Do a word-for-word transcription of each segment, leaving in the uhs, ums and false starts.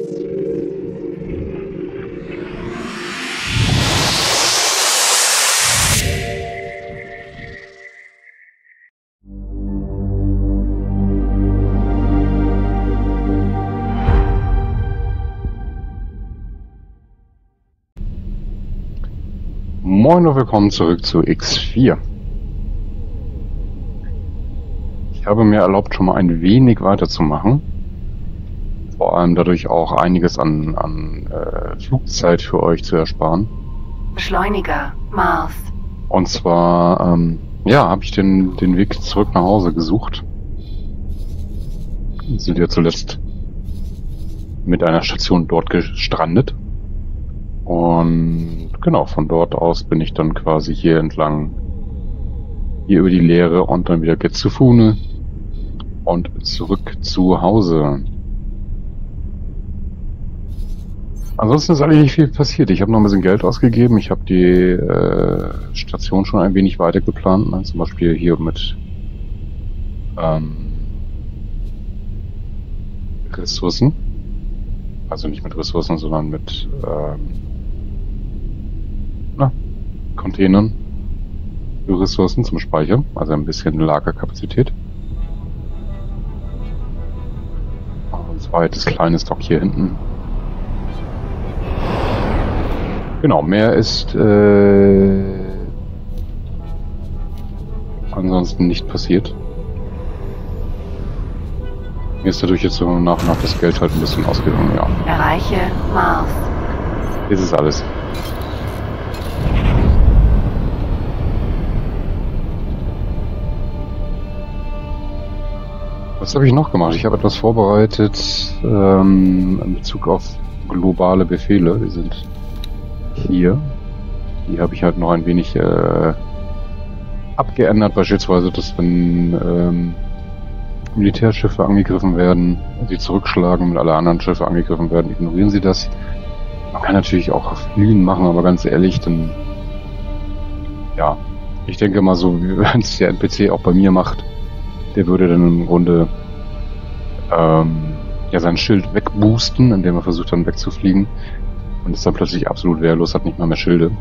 Moin und willkommen zurück zu X vier. Ich habe mir erlaubt, schon mal ein wenig weiterzumachen. Vor allem dadurch auch einiges an, an äh, Flugzeit für euch zu ersparen. Beschleuniger, Mars. Und zwar, ähm, ja, habe ich den, den Weg zurück nach Hause gesucht. Wir sind ja zuletzt mit einer Station dort gestrandet. Und genau, von dort aus bin ich dann quasi hier entlang, hier über die Leere und dann wieder Getsufune und zurück zu Hause. Ansonsten ist eigentlich nicht viel passiert. Ich habe noch ein bisschen Geld ausgegeben. Ich habe die äh, Station schon ein wenig weiter geplant. Ne? Zum Beispiel hier mit ähm, Ressourcen. Also nicht mit Ressourcen, sondern mit ähm, na, Containern für Ressourcen zum Speichern. Also ein bisschen Lagerkapazität. Ein zweites kleines Dock hier hinten. Genau, mehr ist äh, ansonsten nicht passiert. Mir ist dadurch jetzt so nach und nach das Geld halt ein bisschen ausgegangen, ja. Erreiche Mars. Das ist alles. Was habe ich noch gemacht? Ich habe etwas vorbereitet ähm, in Bezug auf globale Befehle. Die sind hier. Die habe ich halt noch ein wenig äh, abgeändert. Beispielsweise, dass wenn ähm, Militärschiffe angegriffen werden, sie zurückschlagen, wenn alle anderen Schiffe angegriffen werden, ignorieren sie das. Man kann natürlich auch Fliehen machen, aber ganz ehrlich, dann ja, ich denke mal so, wenn es der N P C auch bei mir macht, der würde dann im Grunde ähm, ja sein Schild wegboosten, indem er versucht dann wegzufliegen und ist dann plötzlich absolut wehrlos, hat nicht mal mehr Schilde.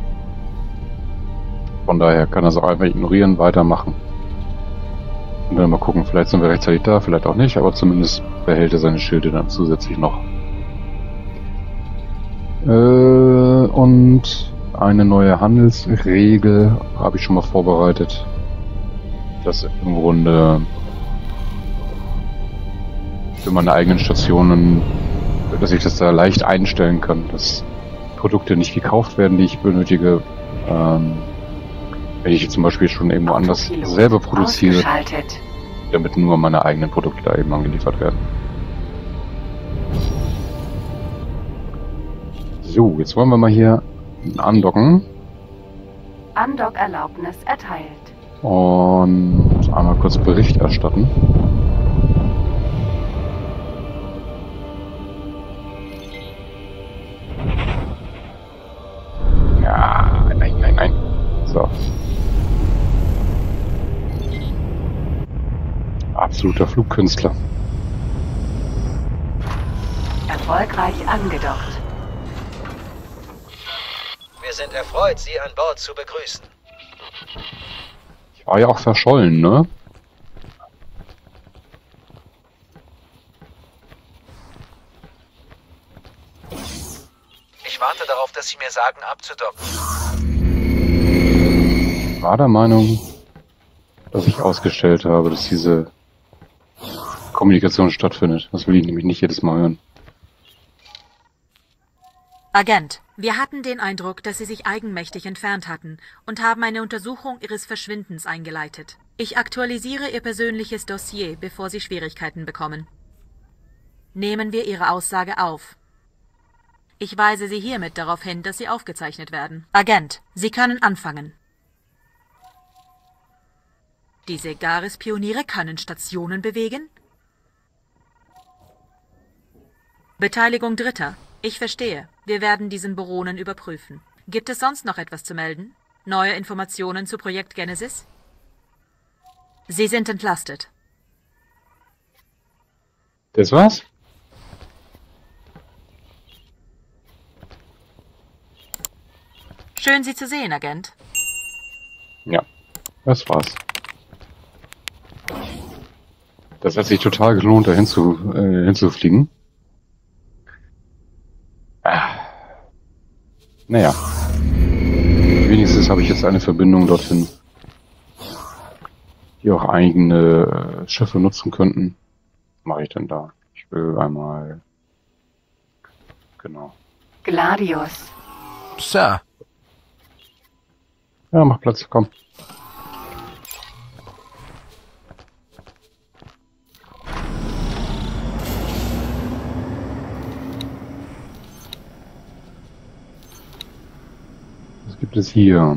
Von daher kann er es auch einfach ignorieren, weitermachen. Und dann mal gucken, vielleicht sind wir rechtzeitig da, vielleicht auch nicht, aber zumindest behält er seine Schilde dann zusätzlich noch. Äh, und eine neue Handelsregel habe ich schon mal vorbereitet. Das im Grunde für meine eigenen Stationen, dass ich das da leicht einstellen kann, dass Produkte nicht gekauft werden, die ich benötige. Ähm, wenn ich zum Beispiel schon irgendwo anders selber produziere, damit nur meine eigenen Produkte da eben angeliefert werden. So, jetzt wollen wir mal hier andocken. Andockerlaubnis erteilt. Und einmal kurz Bericht erstatten. Ja, nein, nein, nein. So. Absoluter Flugkünstler. Erfolgreich angedockt. Wir sind erfreut, Sie an Bord zu begrüßen. Ich war ja auch verschollen, ne? Ich warte darauf, dass Sie mir sagen, abzudocken. Ich war der Meinung, dass ich ausgestellt habe, dass diese Kommunikation stattfindet. Das will ich nämlich nicht jedes Mal hören. Agent, wir hatten den Eindruck, dass Sie sich eigenmächtig entfernt hatten und haben eine Untersuchung Ihres Verschwindens eingeleitet. Ich aktualisiere Ihr persönliches Dossier, bevor Sie Schwierigkeiten bekommen. Nehmen wir Ihre Aussage auf. Ich weise Sie hiermit darauf hin, dass Sie aufgezeichnet werden. Agent, Sie können anfangen. Die Segaris-Pioniere können Stationen bewegen? Beteiligung Dritter. Ich verstehe. Wir werden diesen Baronen überprüfen. Gibt es sonst noch etwas zu melden? Neue Informationen zu Projekt Genesis? Sie sind entlastet. Das war's? Schön, Sie zu sehen, Agent. Ja, das war's. Das hat sich total gelohnt, da hinzu, äh, hinzufliegen. Ah. Naja. Wenigstens habe ich jetzt eine Verbindung dorthin, die auch eigene äh, Schiffe nutzen könnten. Was mache ich denn da? Ich will einmal... Genau. Gladius. Sir. Ja, mach Platz, komm. Was gibt es hier?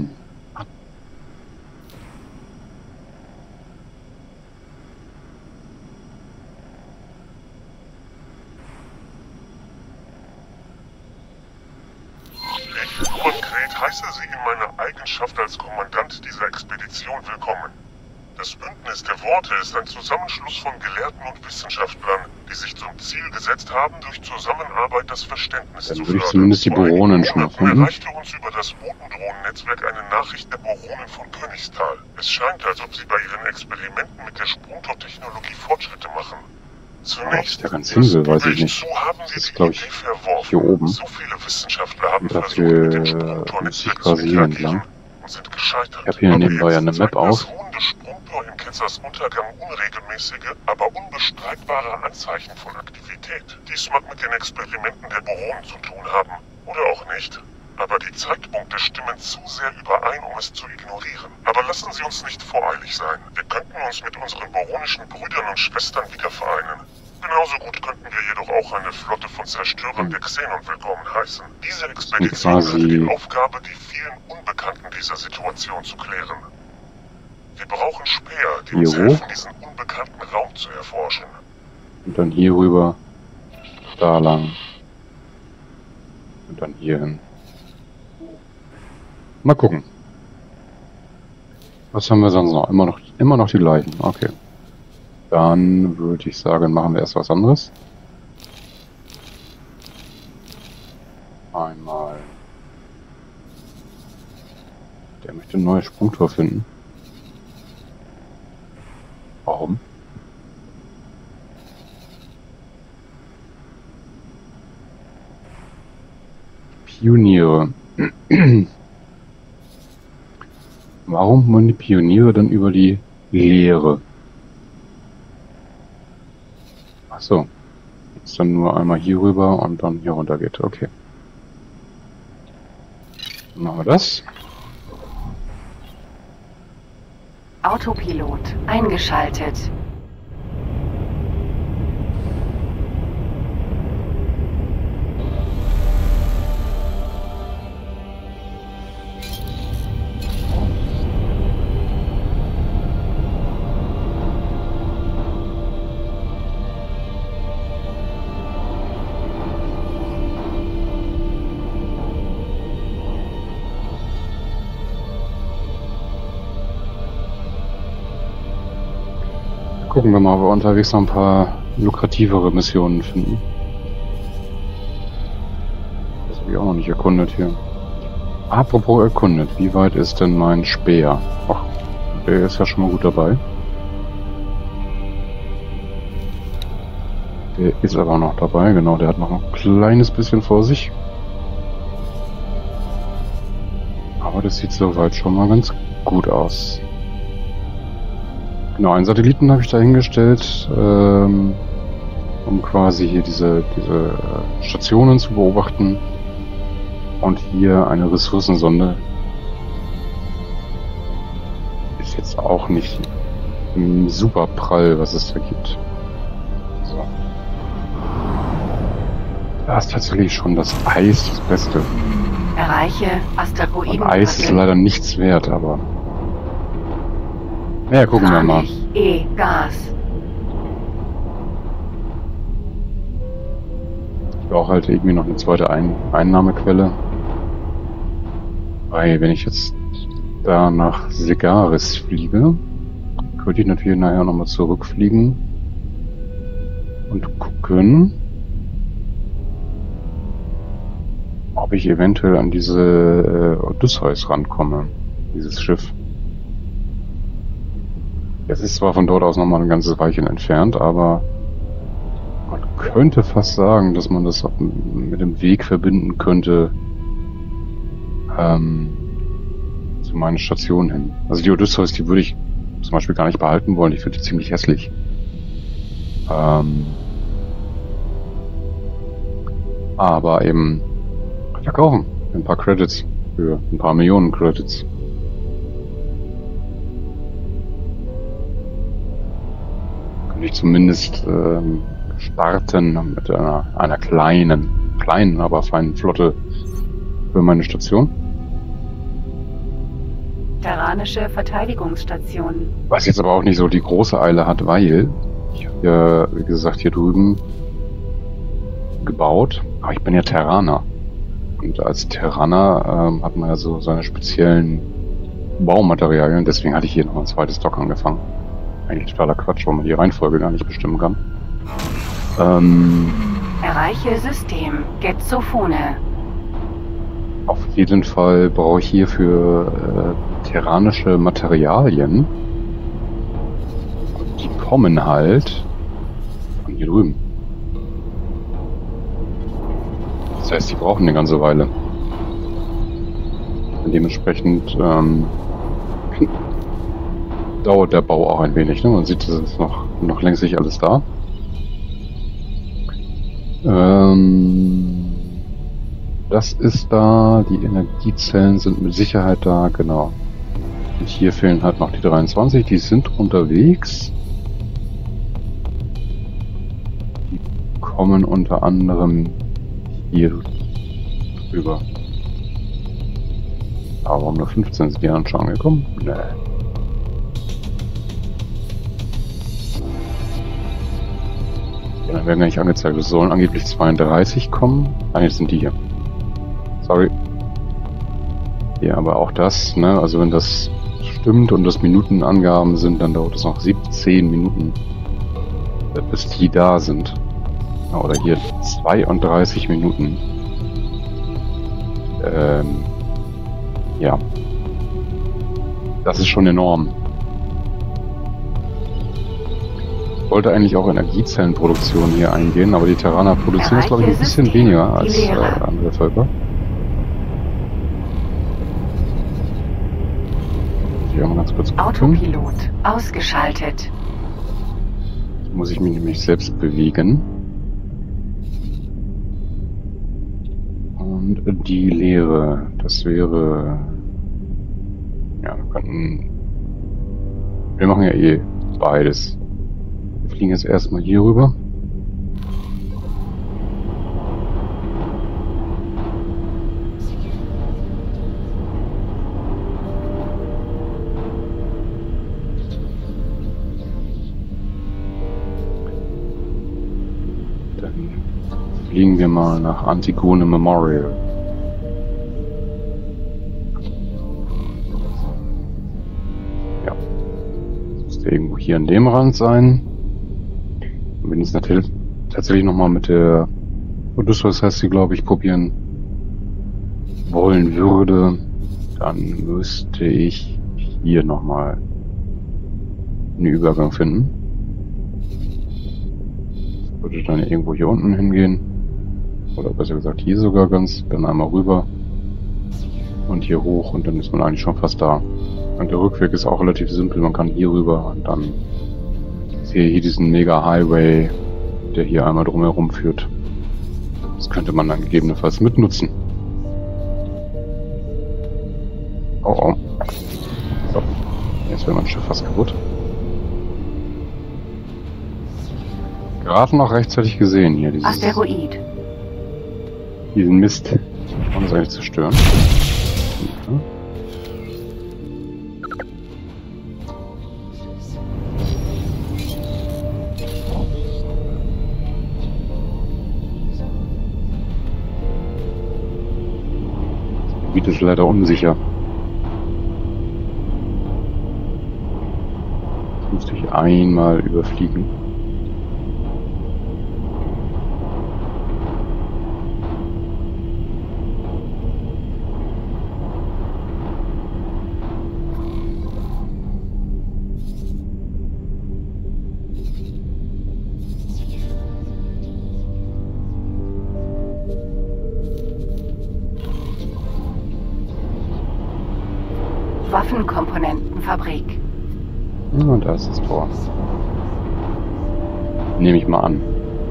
Ich heiße Sie in meiner Eigenschaft als Kommandant dieser Expedition willkommen. Das Bündnis der Worte ist ein Zusammenschluss von Gelehrten und Wissenschaftlern, die sich zum Ziel gesetzt haben, durch Zusammenarbeit das Verständnis Dann zu würde ich fördern. zumindest die Vor einigen Boronen schon Monaten erkunden. erreichte uns über das Botendrohnen-Netzwerk eine Nachricht der Boronen von Königstal. Es scheint, als ob sie bei ihren Experimenten mit der Sprungtor-Technologie Fortschritte machen. Zunächst, der ganz Hinsel, weiß ich nicht. zu haben sie Das ist, die glaub ich, Idee verworfen. hier oben. So viele Wissenschaftler haben Und versucht, dafür mit dem müsste ich Sprungtor-Netzwerk zu quasi hier interagieren entlang. und sind gescheitert. Ich habe hier Aber nebenbei jetzt eine Map zeigt auf. das ruhende Sprungtor in Ketzers Untergang unregelmäßige, aber unbestreitbare Anzeichen von Aktivität. Dies mag mit den Experimenten der Boronen zu tun haben, oder auch nicht. Aber die Zeitpunkte stimmen zu sehr überein, um es zu ignorieren. Aber lassen Sie uns nicht voreilig sein. Wir könnten uns mit unseren boronischen Brüdern und Schwestern wieder vereinen. Genauso gut könnten wir jedoch auch eine Flotte von Zerstörern der Xenon willkommen heißen. Diese Expedition quasi hatte die Aufgabe, die vielen Unbekannten dieser Situation zu klären. Wir brauchen Späher, die uns Hier helfen, hoch. diesen unbekannten Raum zu erforschen. Und dann hier rüber, da lang und dann hier hin. Mal gucken. Was haben wir sonst noch? Immer noch, immer noch die gleichen. Okay. Dann würde ich sagen, machen wir erst was anderes. Einmal. Der möchte ein neues Sprungtor finden. Warum? Pioniere. Warum wollen die Pioniere dann über die Leere? Ach so. Jetzt dann nur einmal hier rüber und dann hier runter geht. Okay. Dann machen wir das. Autopilot eingeschaltet. Gucken wir mal, ob wir unterwegs noch ein paar lukrativere Missionen finden. Das habe ich auch noch nicht erkundet hier. Apropos erkundet, wie weit ist denn mein Speer? Ach, der ist ja schon mal gut dabei. Der ist aber noch dabei, genau, der hat noch ein kleines bisschen vor sich. Aber das sieht soweit schon mal ganz gut aus. Genau, einen Satelliten habe ich da hingestellt, ähm, um quasi hier diese, diese Stationen zu beobachten. Und hier eine Ressourcensonde. Ist jetzt auch nicht super prall, was es da gibt. So. Da ist tatsächlich schon das Eis das Beste. Erreiche Und Asteroiden. Eis ist leider nichts wert, aber... Ja, gucken wir mal. E-Gas. Ich brauche halt irgendwie noch eine zweite Ein Einnahmequelle. Weil wenn ich jetzt da nach Segaris fliege, könnte ich natürlich nachher nochmal zurückfliegen und gucken, ob ich eventuell an diese äh, Odysseus rankomme, dieses Schiff. Es ist zwar von dort aus nochmal ein ganzes Weilchen entfernt, aber man könnte fast sagen, dass man das mit dem Weg verbinden könnte ähm, zu meiner Station hin. Also die Odysseus, die würde ich zum Beispiel gar nicht behalten wollen. Ich finde die ziemlich hässlich. Ähm, aber eben verkaufen. Ein paar Credits für ein paar Millionen Credits. Könnte ich zumindest ähm, starten mit einer, einer kleinen, kleinen, aber feinen Flotte für meine Station. Terranische Verteidigungsstation. Was jetzt aber auch nicht so die große Eile hat, weil ich habe ja, wie gesagt, hier drüben gebaut. Aber ich bin ja Terraner. Und als Terraner ähm, hat man ja so seine speziellen Baumaterialien. Deswegen hatte ich hier noch ein zweites Dock angefangen. Eigentlich totaler Quatsch, weil man die Reihenfolge gar nicht bestimmen kann. Ähm, Erreiche System. Getzophone. auf jeden Fall brauche ich hier für äh, terranische Materialien. Und die kommen halt von hier drüben. Das heißt, die brauchen eine ganze Weile. Und dementsprechend ähm, dauert der Bau auch ein wenig. Ne? Man sieht, es ist noch, noch längst nicht alles da. Ähm, das ist da. Die Energiezellen sind mit Sicherheit da. Genau. Und hier fehlen halt noch die dreiundzwanzig. Die sind unterwegs. Die kommen unter anderem hier rüber. Aber warum nur fünfzehn sind die dann schon angekommen? Nee. Ja, dann werden gar nicht angezeigt. Es sollen angeblich zweiunddreißig kommen. Ah, jetzt sind die hier. Sorry. Ja, aber auch das, ne, also wenn das stimmt und das Minutenangaben sind, dann dauert es noch siebzehn Minuten, bis die da sind. Oder hier zweiunddreißig Minuten. Ähm, ja. Das ist schon enorm. Ich wollte eigentlich auch Energiezellenproduktion hier eingehen, aber die Terraner produzieren ist, glaube ich, ein bisschen weniger als äh, andere Völker. Hier mal ganz kurz gucken. Autopilot ausgeschaltet. Jetzt muss ich mich nämlich selbst bewegen. Und die Leere, das wäre... Ja, wir könnten... Wir machen ja eh beides. Wir fliegen jetzt erstmal hier rüber. Dann fliegen wir mal nach Antigone Memorial. Ja. Das müsste irgendwo hier an dem Rand sein. Und wenn ich es natürlich tatsächlich nochmal mit der Odysseus, heißt sie, glaube ich, probieren wollen würde, dann müsste ich hier nochmal einen Übergang finden. Das würde dann irgendwo hier unten hingehen. Oder besser gesagt hier sogar ganz. Dann einmal rüber. Und hier hoch und dann ist man eigentlich schon fast da. Und der Rückweg ist auch relativ simpel. Man kann hier rüber und dann sehe ich hier diesen Mega Highway, der hier einmal drumherum führt. Das könnte man dann gegebenenfalls mitnutzen. Oh oh. So. Jetzt wäre mein Schiff fast kaputt. Gerade noch rechtzeitig gesehen hier, dieses, Asteroid. diesen Mist. Ich kann das eigentlich zerstören. Ja. Das Gebiet ist leider unsicher. Das müsste ich einmal überfliegen. Waffenkomponentenfabrik. Und da ist das Tor. Nehme ich mal an.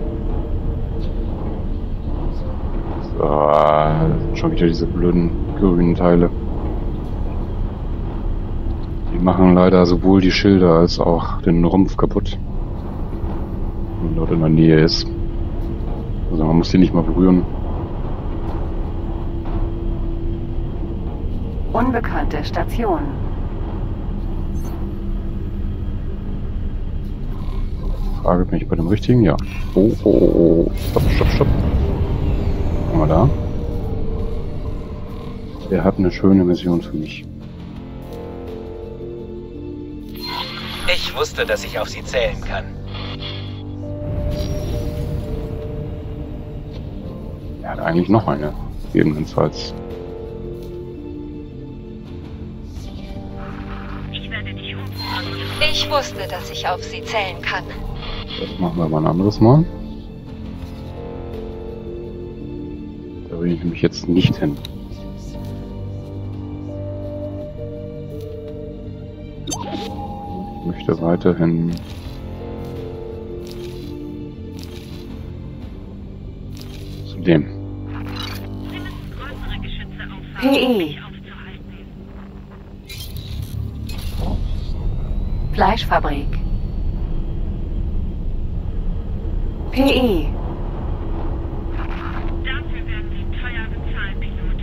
So, das sind schon wieder diese blöden grünen Teile. Die machen leider sowohl die Schilder als auch den Rumpf kaputt. Wenn dort in der Nähe ist. Also man muss die nicht mal berühren. Unbekannte Station. Frage, bin ich bei dem richtigen? Ja. Oh, oh, oh, oh. Stopp, stopp, stopp. Guck mal da. Der hat eine schöne Mission für mich. Ich wusste, dass ich auf Sie zählen kann. Er hat eigentlich noch eine. Gegebenenfalls. Ich wusste, dass ich auf Sie zählen kann. Das machen wir mal ein anderes Mal. Da will ich nämlich jetzt nicht hin. Ich möchte weiterhin zu dem. P E. Fleischfabrik. P E. Dafür werden Sie teuer bezahlen, Pilot.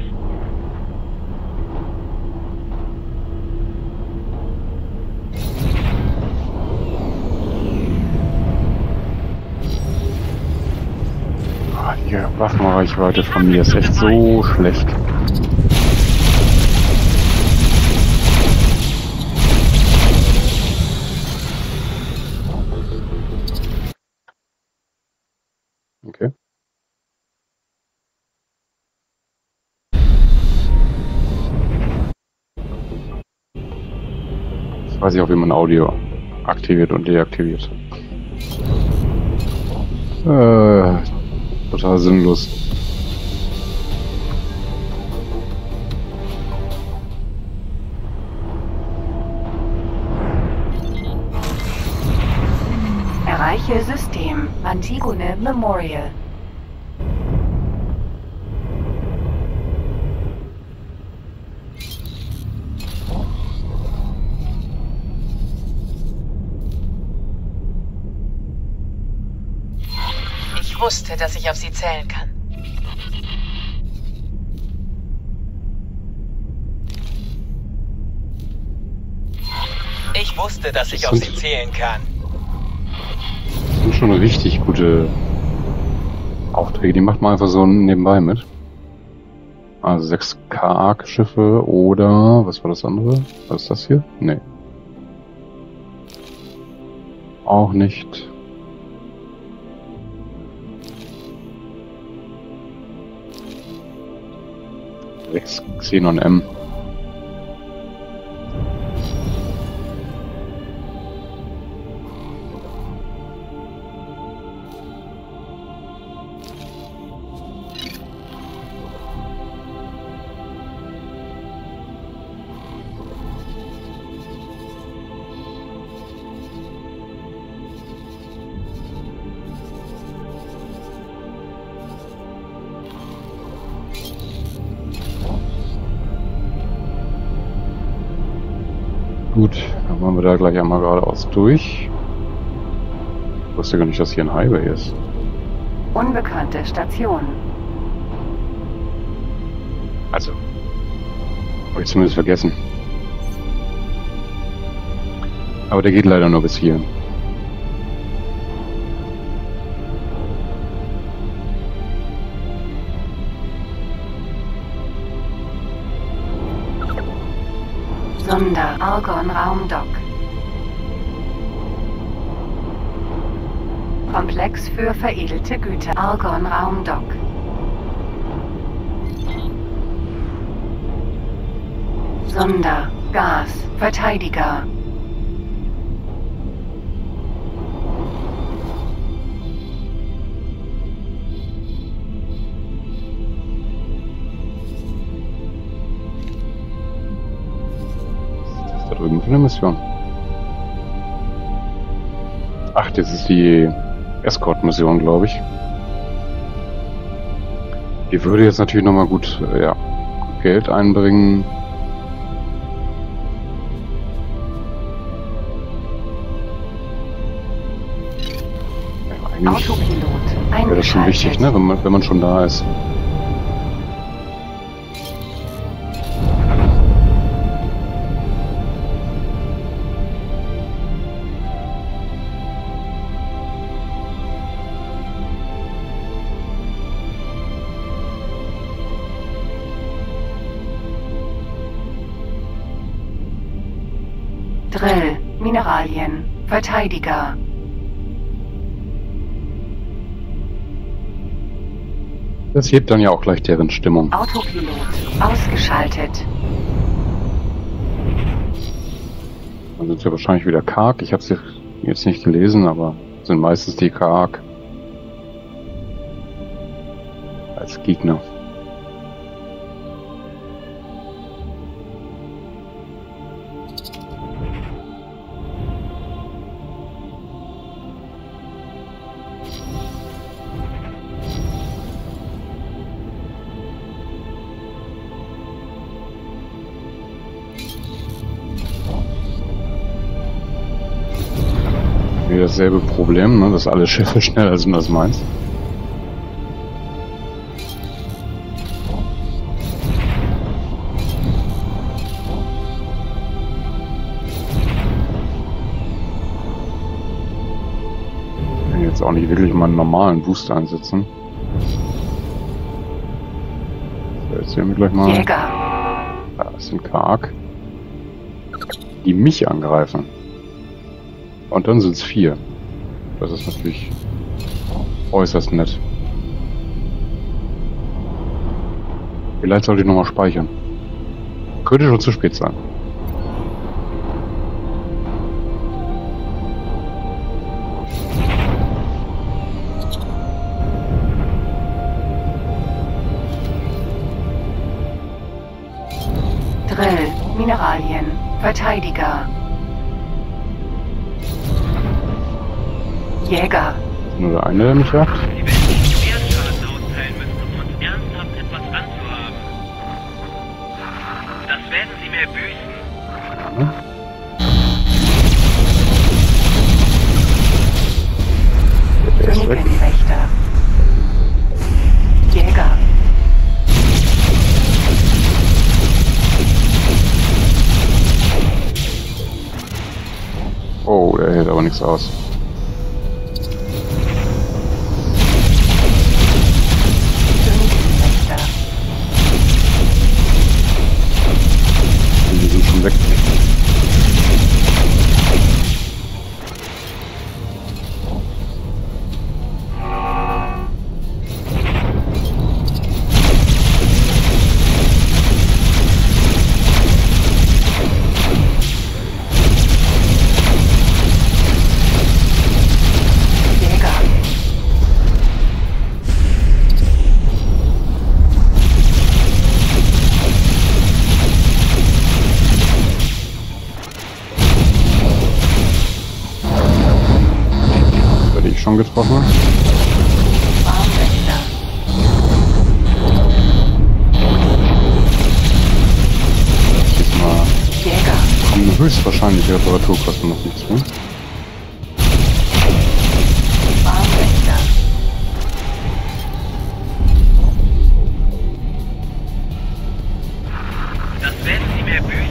Ah, die Waffenreichweite von mir ist echt so schlecht. Okay. Jetzt weiß ich auch, wie man Audio aktiviert und deaktiviert. Äh, total sinnlos. Erreiche System. Antigone Memorial. Ich wusste, dass ich auf Sie zählen kann. Ich wusste, dass ich auf Sie zählen kann. Das sind schon richtig gute Aufträge. Die macht man einfach so nebenbei mit. Also sechs K-Arc-Schiffe oder... Was war das andere? Was ist das hier? Nee. Auch nicht. sechs Xenon M. Gut, dann machen wir da gleich einmal geradeaus durch. Ich wusste gar nicht, dass hier ein Highway ist. Unbekannte Station. Also, habe ich zumindest vergessen. Aber der geht leider nur bis hier. Sonder Argon Raumdock. Komplex für veredelte Güter. Argon Raumdock. Sonder Gas Verteidiger. drüben für eine Mission? Ach, das ist die Escort-Mission, glaube ich. Die würde jetzt natürlich nochmal gut, äh, ja, gut Geld einbringen. Ja, eigentlich Autopilot wäre das schon wichtig, ne? Wenn man, wenn man schon da ist. Drill, Mineralien, Verteidiger. Das hebt dann ja auch gleich deren Stimmung. Autopilot ausgeschaltet. Dann sind ja wahrscheinlich wieder karg. Ich habe es jetzt nicht gelesen, aber sind meistens die karg als Gegner. Dasselbe Problem, ne, dass alle Schiffe schneller sind als meins. Ich kann jetzt auch nicht wirklich mal einen normalen Booster einsetzen. So, jetzt sehen wir gleich mal. Jäger. Das sind karg, die mich angreifen. Und dann sind es vier. Das ist natürlich äußerst nett. Vielleicht sollte ich nochmal speichern. Könnte schon zu spät sein. Drill, Mineralien, Verteidiger. Jäger. Nur der eine, der mich jagt. Sie werden nicht Schwerschaden austeilen müssen, um uns ernsthaft etwas anzuhaben. Das werden Sie mir büßen. Ja. Der ist weg. Königinwächter. Jäger. Oh, der hält aber nichts aus. Die sind schon weg. Schon getroffen. Baumwächter. Diesmal Jäger. kommen höchstwahrscheinlich Reparaturkosten noch nicht zu. Baumwächter. Das werden Sie mir büßen.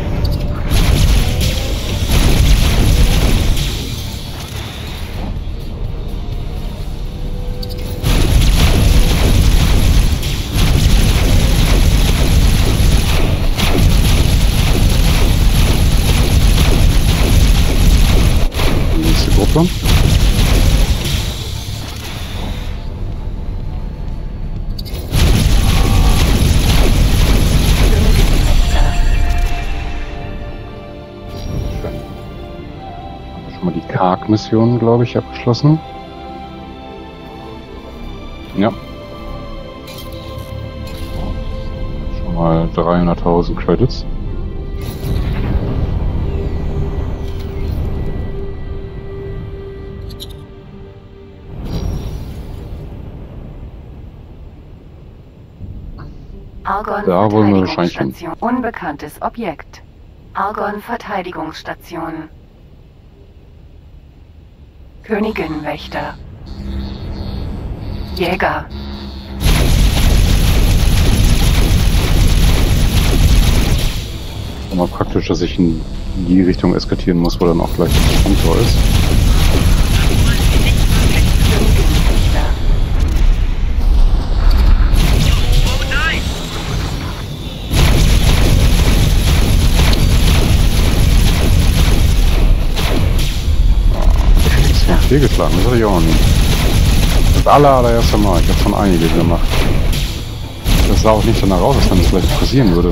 Gruppe. Schon mal die karg-Mission, glaube ich, abgeschlossen. Ja. Schon mal dreihunderttausend Credits. Argon Da wollen wir wahrscheinlich hin. Verteidigungsstation. Unbekanntes Objekt. Argon Verteidigungsstation. Königinwächter. Jäger. Mal praktisch, dass ich in die Richtung eskortieren muss, wo dann auch gleich das Sprungtor ist. Königinwächter. Oh nein! Fehlgeschlagen, das hatte ich auch nicht. Das aller, allererste Mal. Ich habe schon einige gemacht. Das sah auch nicht danach aus, als wenn das vielleicht passieren würde.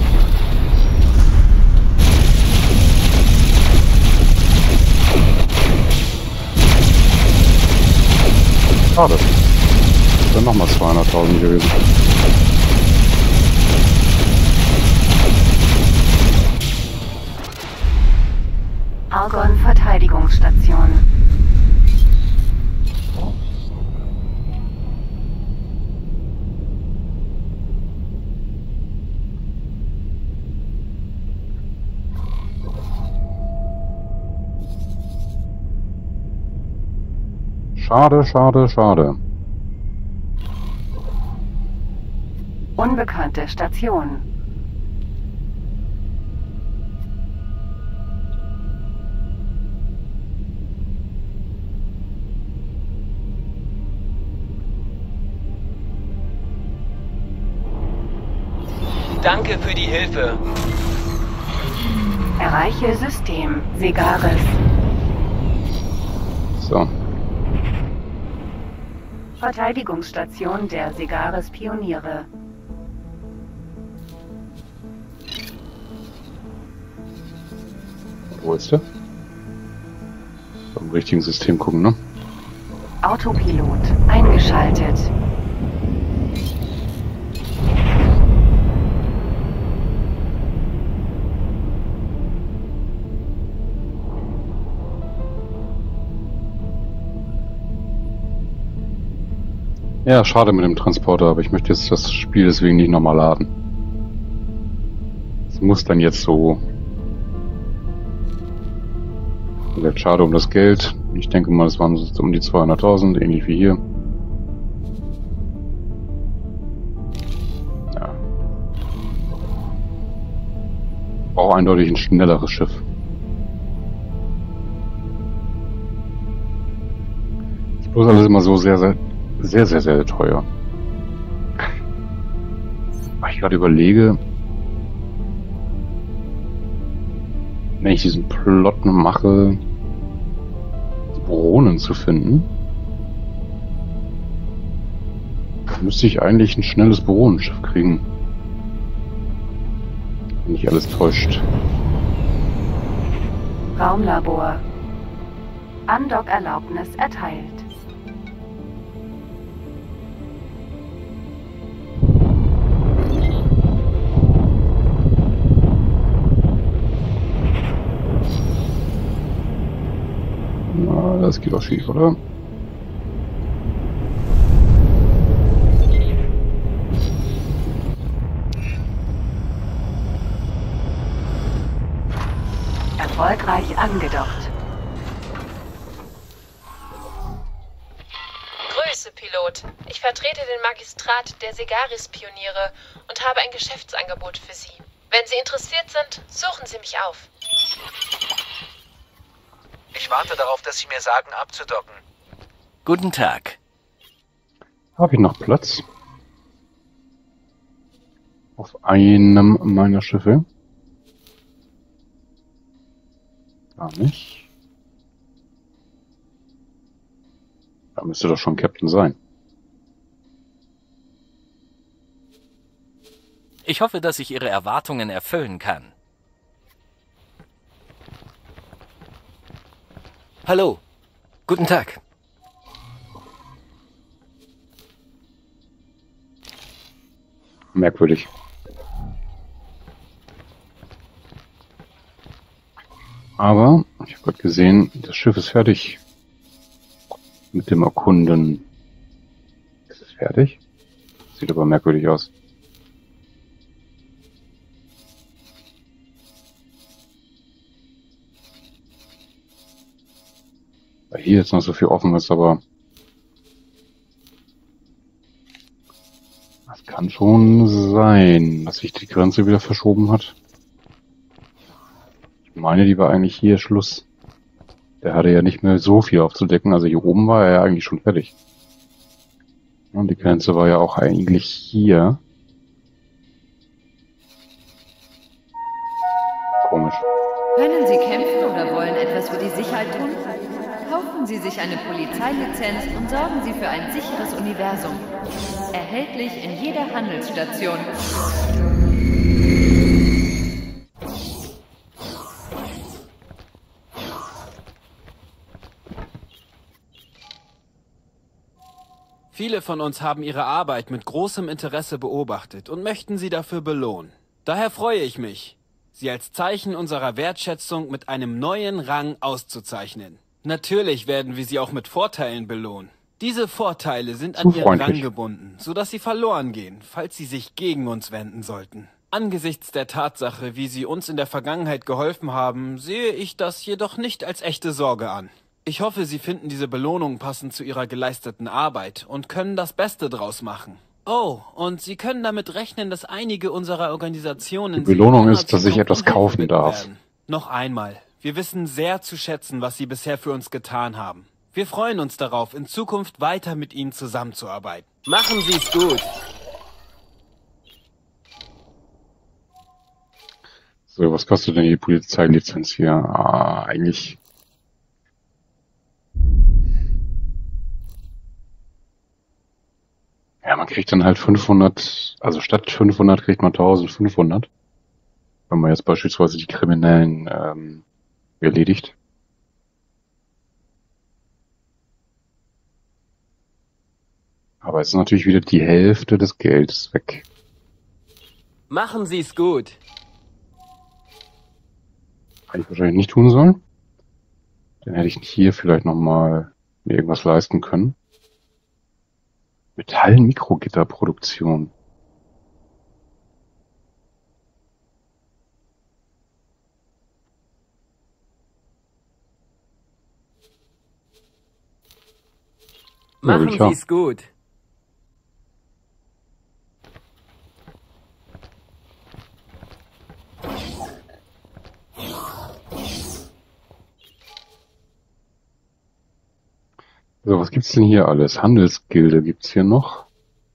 Schade. Dann nochmal zweihunderttausend gewesen. Argon Verteidigungsstation. Schade, schade, schade. Unbekannte Station. Danke für die Hilfe. Erreiche System Segaris. So. Verteidigungsstation der Segaris Pioniere. Wo ist der? Beim richtigen System gucken, ne? Autopilot eingeschaltet. Ja, schade mit dem Transporter, aber ich möchte jetzt das Spiel deswegen nicht nochmal laden. Es muss dann jetzt so. Sehr schade um das Geld. Ich denke mal, es waren so um die zweihunderttausend, ähnlich wie hier. Ja. Brauche eindeutig ein schnelleres Schiff. Ist bloß alles immer so sehr, sehr, sehr, sehr, sehr teuer. Weil ich gerade überlege, wenn ich diesen Plot mache, Boronen zu finden, müsste ich eigentlich ein schnelles Boronenschiff kriegen. Wenn nicht alles täuscht. Raumlabor. Andockerlaubnis erteilt. Na, das geht auch schief, oder? Erfolgreich angedockt. Grüße, Pilot. Ich vertrete den Magistrat der Segaris-Pioniere und habe ein Geschäftsangebot für Sie. Wenn Sie interessiert sind, suchen Sie mich auf. Ich warte darauf, dass Sie mir sagen, abzudocken. Guten Tag. Habe ich noch Platz? Auf einem meiner Schiffe? Gar nicht. Da müsste doch schon Captain sein. Ich hoffe, dass ich Ihre Erwartungen erfüllen kann. Hallo. Guten Tag. Merkwürdig. Aber ich habe gerade gesehen, das Schiff ist fertig. Mit dem Erkunden. Ist es fertig? Sieht aber merkwürdig aus. Weil hier jetzt noch so viel offen ist, aber das kann schon sein, dass sich die Grenze wieder verschoben hat. Ich meine, die war eigentlich hier Schluss. Der hatte ja nicht mehr so viel aufzudecken, also hier oben war er ja eigentlich schon fertig. Und die Grenze war ja auch eigentlich hier. Komisch. Können Sie kämpfen oder wollen etwas für die Sicherheit tun? Kaufen Sie sich eine Polizeilizenz und sorgen Sie für ein sicheres Universum. Erhältlich in jeder Handelsstation. Viele von uns haben Ihre Arbeit mit großem Interesse beobachtet und möchten Sie dafür belohnen. Daher freue ich mich, Sie als Zeichen unserer Wertschätzung mit einem neuen Rang auszuzeichnen. Natürlich werden wir Sie auch mit Vorteilen belohnen. Diese Vorteile sind an Ihren Rang gebunden, sodass sie verloren gehen, falls Sie sich gegen uns wenden sollten. Angesichts der Tatsache, wie Sie uns in der Vergangenheit geholfen haben, sehe ich das jedoch nicht als echte Sorge an. Ich hoffe, Sie finden diese Belohnung passend zu Ihrer geleisteten Arbeit und können das Beste draus machen. Oh, und Sie können damit rechnen, dass einige unserer Organisationen... Die Belohnung ist, dass ich etwas kaufen darf. Noch einmal, wir wissen sehr zu schätzen, was Sie bisher für uns getan haben. Wir freuen uns darauf, in Zukunft weiter mit Ihnen zusammenzuarbeiten. Machen Sie es gut! So, was kostet denn die Polizeilizenz hier? Ah, eigentlich... Ja, man kriegt dann halt fünfhundert, also statt fünfhundert kriegt man eintausendfünfhundert. Wenn man jetzt beispielsweise die Kriminellen ähm, erledigt. Aber es ist natürlich wieder die Hälfte des Geldes weg. Machen Sie es gut. Hätte ich wahrscheinlich nicht tun sollen. Dann hätte ich hier vielleicht nochmal mir irgendwas leisten können. Metall-Mikrogitterproduktion. Machen Sie es gut. So, was gibt's denn hier alles? Handelsgilde gibt's hier noch.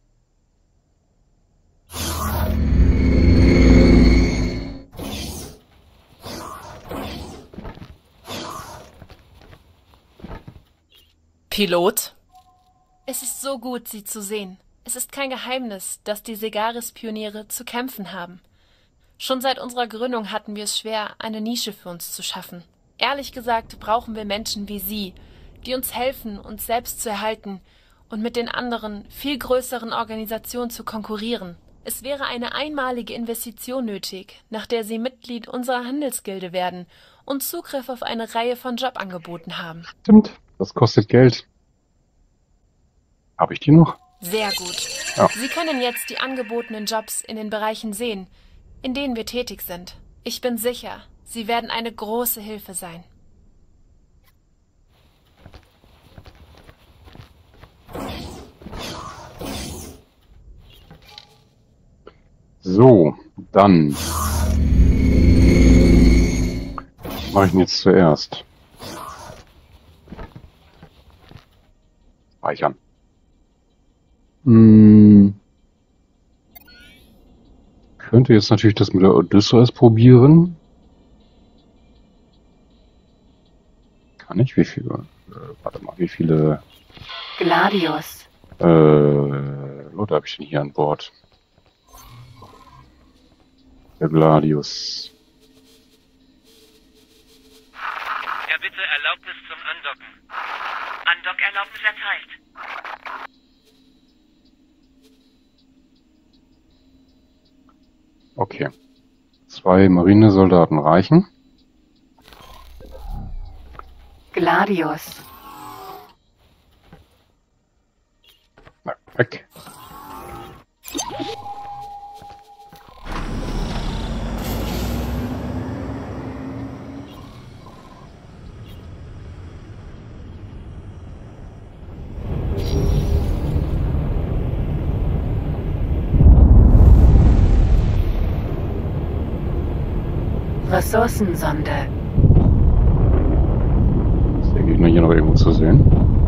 Pilot? Es ist so gut, Sie zu sehen. Es ist kein Geheimnis, dass die Segaris-Pioniere zu kämpfen haben. Schon seit unserer Gründung hatten wir es schwer, eine Nische für uns zu schaffen. Ehrlich gesagt brauchen wir Menschen wie Sie, die uns helfen, uns selbst zu erhalten und mit den anderen, viel größeren Organisationen zu konkurrieren. Es wäre eine einmalige Investition nötig, nach der Sie Mitglied unserer Handelsgilde werden und Zugriff auf eine Reihe von Jobangeboten haben. Stimmt, das kostet Geld. Habe ich die noch? Sehr gut. Ja. Sie können jetzt die angebotenen Jobs in den Bereichen sehen, in denen wir tätig sind. Ich bin sicher, Sie werden eine große Hilfe sein. So, dann. Was mache ich denn jetzt zuerst? Speichern. Hm. Könnte jetzt natürlich das mit der Odysseus probieren. Kann ich? Wie viele? Äh, warte mal, wie viele? Gladius. Äh, Leute habe ich denn hier an Bord? Der Gladius. Erbitte Erlaubnis zum Andocken. Andockerlaubnis erteilt. Okay. Zwei Marinesoldaten reichen. Gladius. Na, weg. Ressourcensonde. Ist der Gegner hier noch irgendwo zu sehen?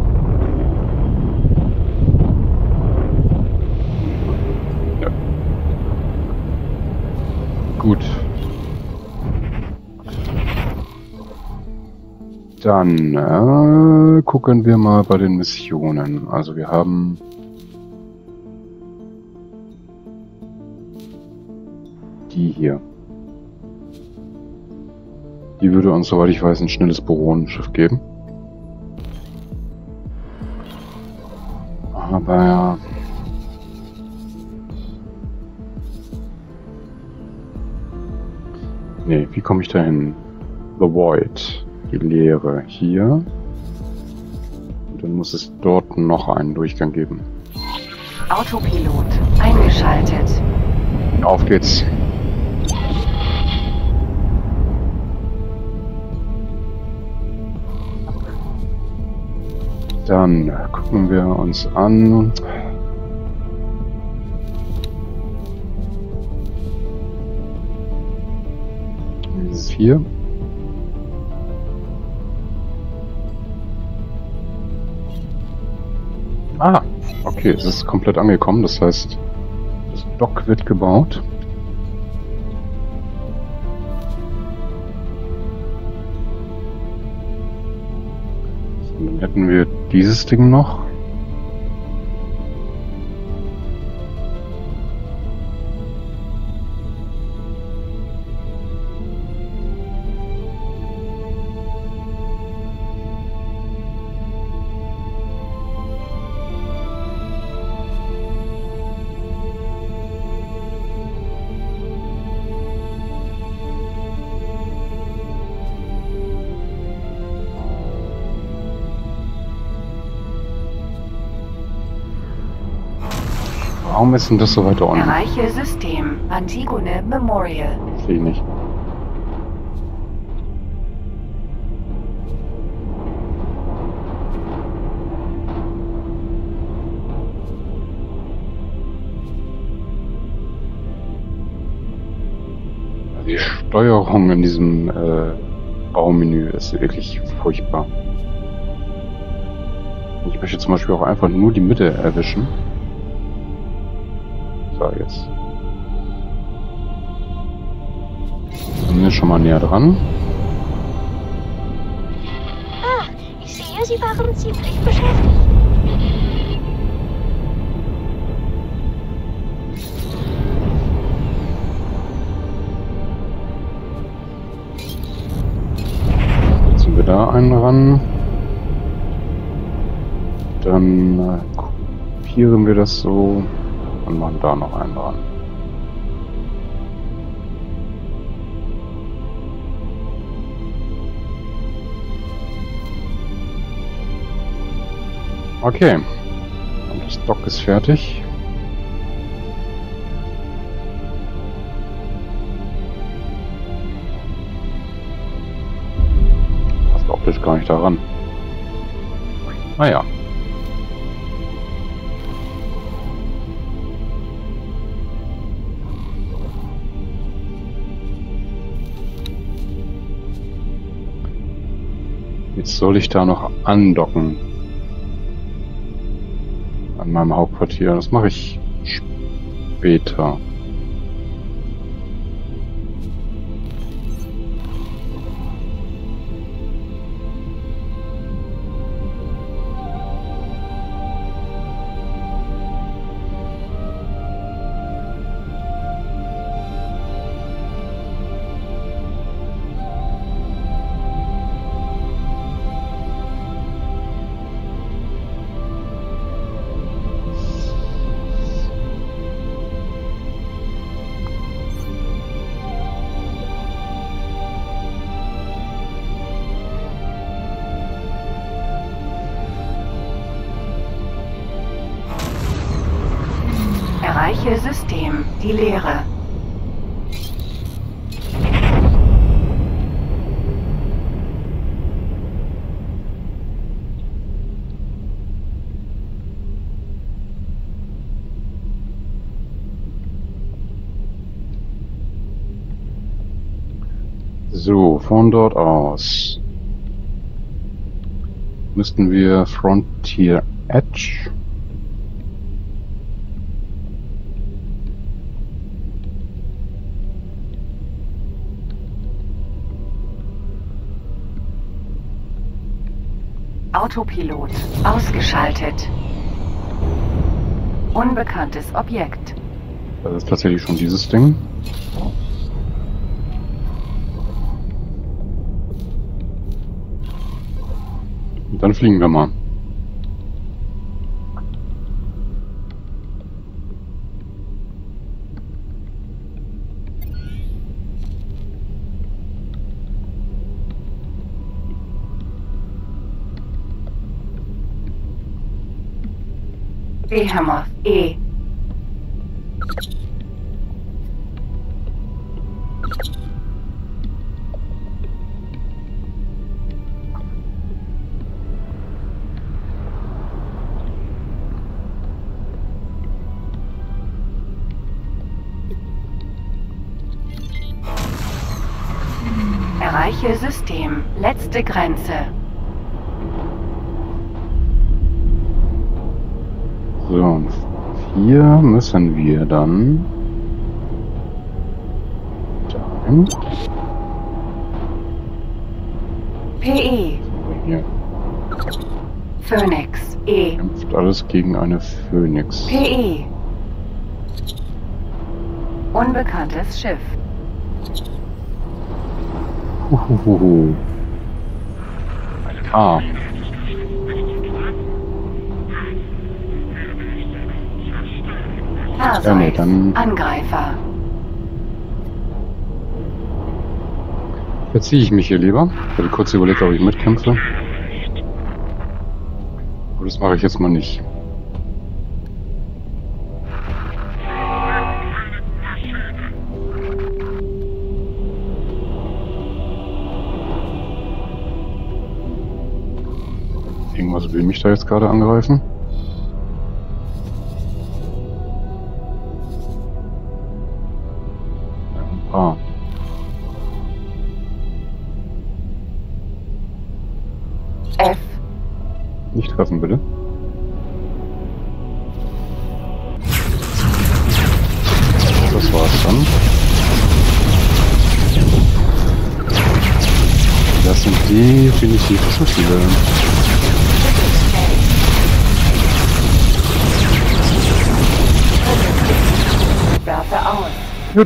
Ja. Gut. Dann äh, gucken wir mal bei den Missionen. Also wir haben die hier. Die würde uns, soweit ich weiß, ein schnelles Boronenschiff geben. Aber nee, wie komme ich da hin? The Void. Die Leere hier. Und dann muss es dort noch einen Durchgang geben. Autopilot eingeschaltet. Auf geht's. Dann gucken wir uns an. Dieses hier. Ah, okay, es ist komplett angekommen. Das heißt, das Dock wird gebaut. Dann hätten wir dieses Ding noch. Warum ist denn das so weiter unten? Erreiche System Antigone Memorial. Sehe ich nicht. Die Steuerung in diesem äh, Baumenü ist wirklich furchtbar. Ich möchte zum Beispiel auch einfach nur die Mitte erwischen. Jetzt. Sind wir schon mal näher dran. Ah, ich sehe, Sie waren ziemlich beschäftigt. Jetzt sind wir da einen ran. Dann äh, kopieren wir das so. Und machen da noch einen dran. Okay. Und das Dock ist fertig. Passt optisch gar nicht daran. Naja. Jetzt soll ich da noch andocken. An meinem Hauptquartier. Das mache ich später. Erreiche System die Leere. So, von dort aus müssten wir Frontier Edge. Autopilot ausgeschaltet. Unbekanntes Objekt. Das ist tatsächlich schon dieses Ding. Und dann fliegen wir mal. Behemoth E. Erreiche System. Letzte Grenze. So, und hier müssen wir dann dahin. P E. Hier Phoenix E. kämpft alles gegen eine Phoenix. P E. Unbekanntes Schiff. Huhuhuhu. Ah. Ja, nee, dann Angreifer. verziehe ich mich hier lieber. Ich hatte kurz überlegt, ob ich mitkämpfe. Aber das mache ich jetzt mal nicht. Irgendwas will mich da jetzt gerade angreifen. Ah. F. Nicht treffen, bitte. Das war's dann. Das sind definitiv zu viele. Werfe aus. Gut.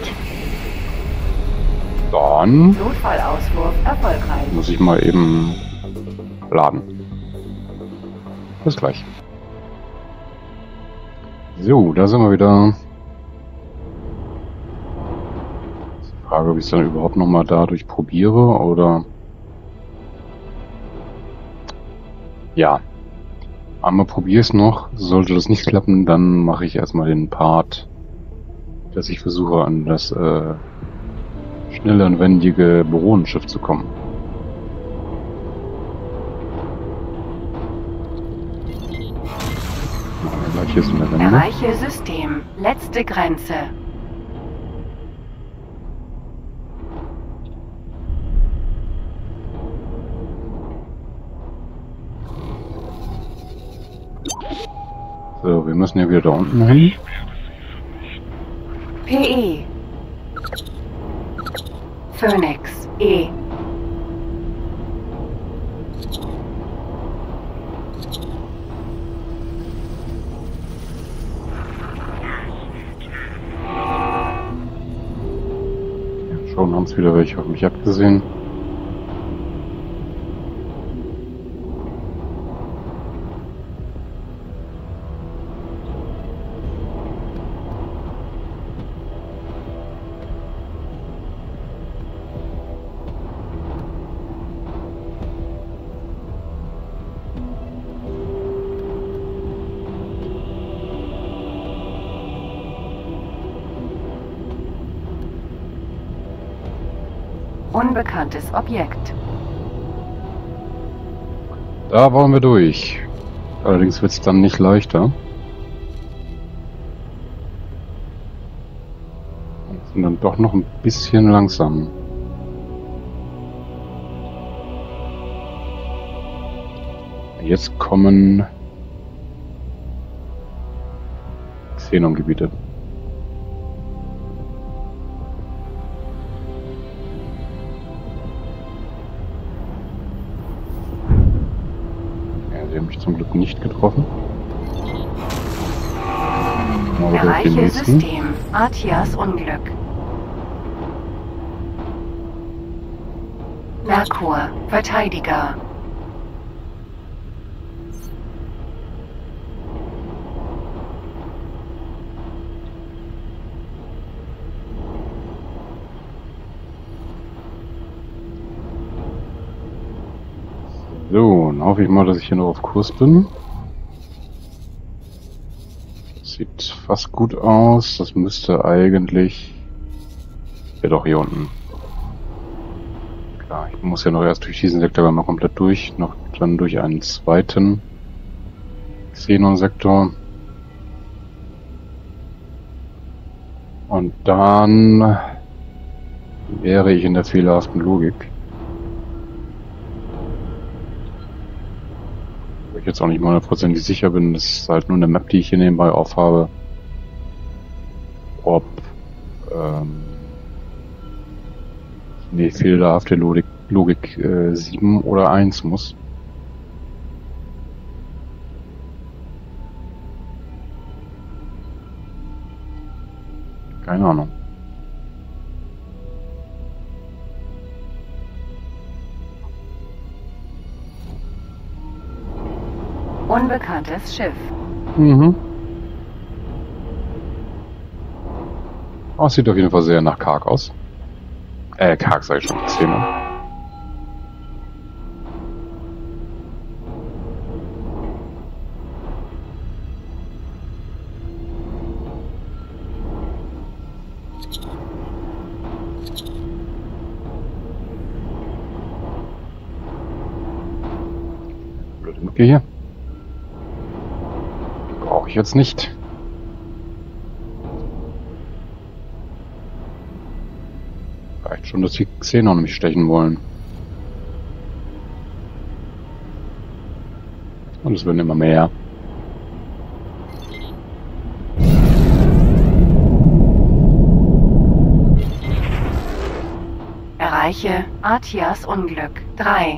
Dann Notfallauswurf erfolgreich. muss ich mal eben laden. Bis gleich. So, da sind wir wieder. Die Frage, ob ich es dann überhaupt nochmal dadurch probiere oder... Ja. Einmal probiere es noch. Sollte das nicht klappen, dann mache ich erstmal den Part, dass ich versuche, an das äh, schnell anwendige Baronenschiff zu kommen. Gleich hier ist eine Wende. Erreiche System. Letzte Grenze. So, wir müssen ja wieder da unten hin. P E. Phoenix E. Ja, schon haben es wieder welche auf mich abgesehen. Unbekanntes Objekt. Da wollen wir durch. Allerdings wird es dann nicht leichter. Und sind dann doch noch ein bisschen langsam. Jetzt kommen Xenon-Gebiete. Ja, sie haben mich zum Glück nicht getroffen. Erreiche System. Artias Unglück. Merkur, Verteidiger. So, dann hoffe ich mal, dass ich hier noch auf Kurs bin. Sieht fast gut aus. Das müsste eigentlich... Ja doch, hier unten. Klar, ich muss ja noch erst durch diesen Sektor mal komplett durch. Noch dann durch einen zweiten Xenon-Sektor. Und dann wäre ich in der fehlerhaften Logik. Wo ich jetzt auch nicht mal hundertprozentig sicher bin, das ist halt nur eine Map, die ich hier nebenbei aufhabe. Ob ähm, nee, fehlerhafte Logik, Logik äh, sieben oder eins muss. Keine Ahnung. Unbekanntes Schiff. Mhm. Oh, sieht auf jeden Fall sehr nach Karg aus. Äh, Karg sag ich schon, Xenon. Blöde Mücke hier. Brauche ich jetzt nicht. Reicht schon, dass die Xenon mich stechen wollen. Und es werden immer mehr. Erreiche Artias Unglück. drei.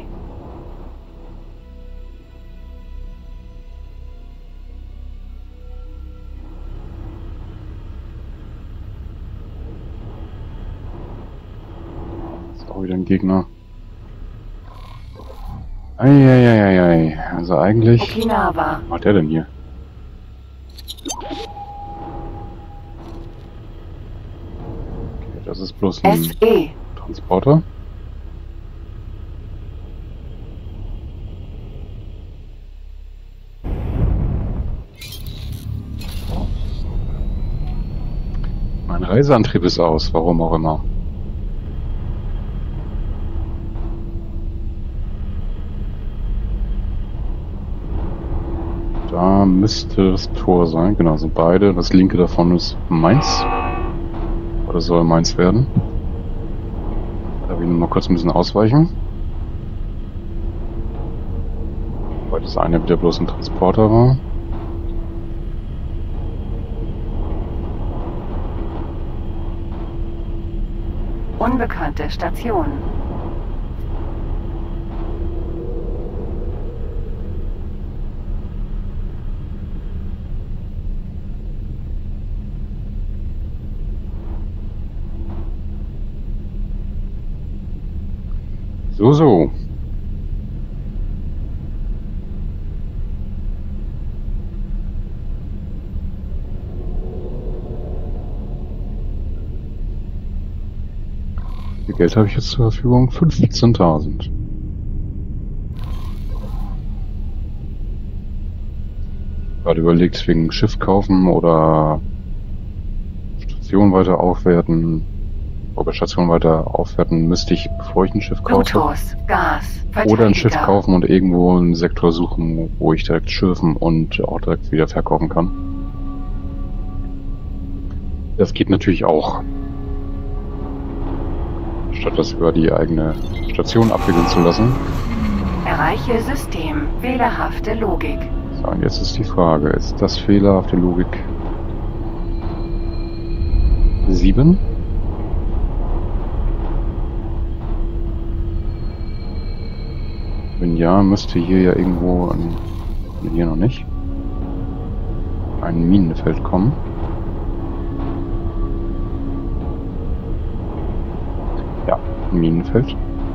Wieder ein Gegner. Eieieiei. Also eigentlich... Okinawa. Was macht der denn hier? Okay, das ist bloß ein S E. Transporter. Mein Reiseantrieb ist aus, warum auch immer. Da müsste das Tor sein. Genau, sind beide. Das linke davon ist meins. Oder soll meins werden. Da will ich nur mal kurz ein bisschen ausweichen. Weil das eine wieder bloß ein Transporter war. Unbekannte Station. So, so. Wie viel Geld habe ich jetzt zur Verfügung? fünfzehntausend. Gerade überlegt, wegen Schiff kaufen oder Station weiter aufwerten. Ob Station weiter aufwerten müsste ich, bevor ich ein Schiff kaufe. Bluetooth, Gas, Oder ein Schiff kaufen und irgendwo einen Sektor suchen, wo ich direkt schürfen und auch direkt wieder verkaufen kann. Das geht natürlich auch. Statt das über die eigene Station abwickeln zu lassen. Bereiche System. Fehlerhafte Logik. So, und jetzt ist die Frage, ist das fehlerhafte Logik sieben? Wenn ja, müsste hier ja irgendwo ein, hier noch nicht, ein Minenfeld kommen. Ja, ein Minenfeld.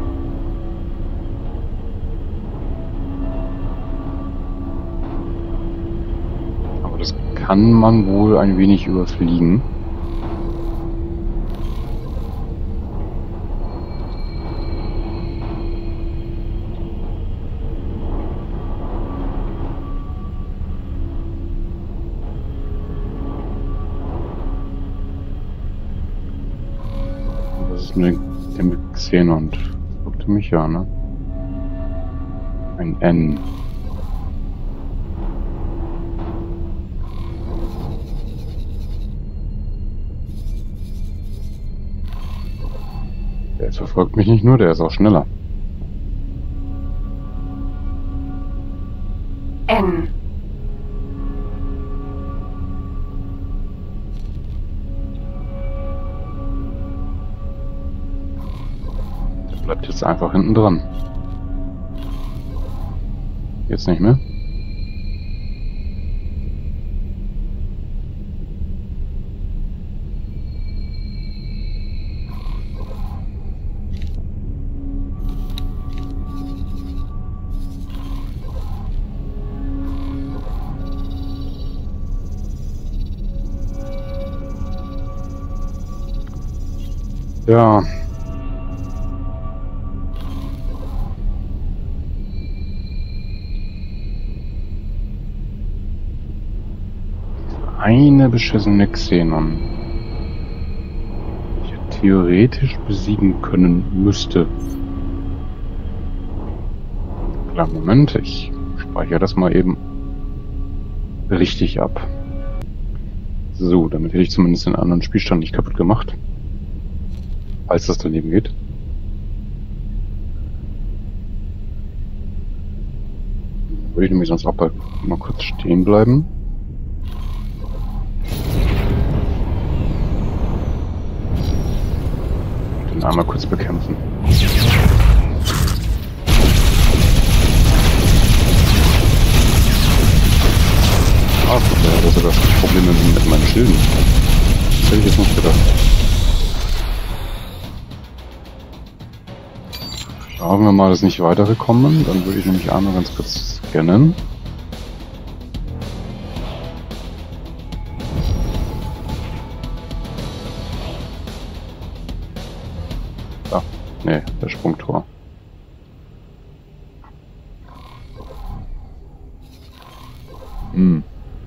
Aber das kann man wohl ein wenig überfliegen. Mit dem Xenon. Guckte mich ja, ne? Ein N. Der verfolgt mich nicht nur, der ist auch schneller. N. Bleibt jetzt einfach hinten dran. Jetzt nicht mehr. Ja. Eine beschissene Xenon, die ich theoretisch besiegen können müsste. Klar, Moment, ich speichere das mal eben richtig ab. So, damit hätte ich zumindest den anderen Spielstand nicht kaputt gemacht. Falls das daneben geht. Würde ich nämlich sonst auch mal kurz stehen bleiben. Einmal kurz bekämpfen. Ah, gut, ja, das ist das Problem mit meinen Schilden. Das hätte ich jetzt nicht gedacht. Schauen wir mal, dass nicht weitere kommen. Dann würde ich nämlich einmal ganz kurz scannen. Ne, der Sprungtor. Hm.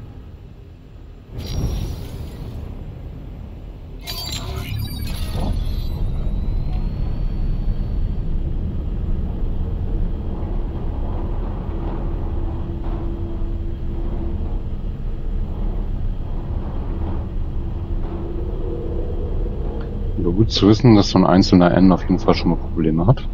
Aber gut zu wissen, dass so ein einzelner N auf jeden Fall schon mal Probleme hat.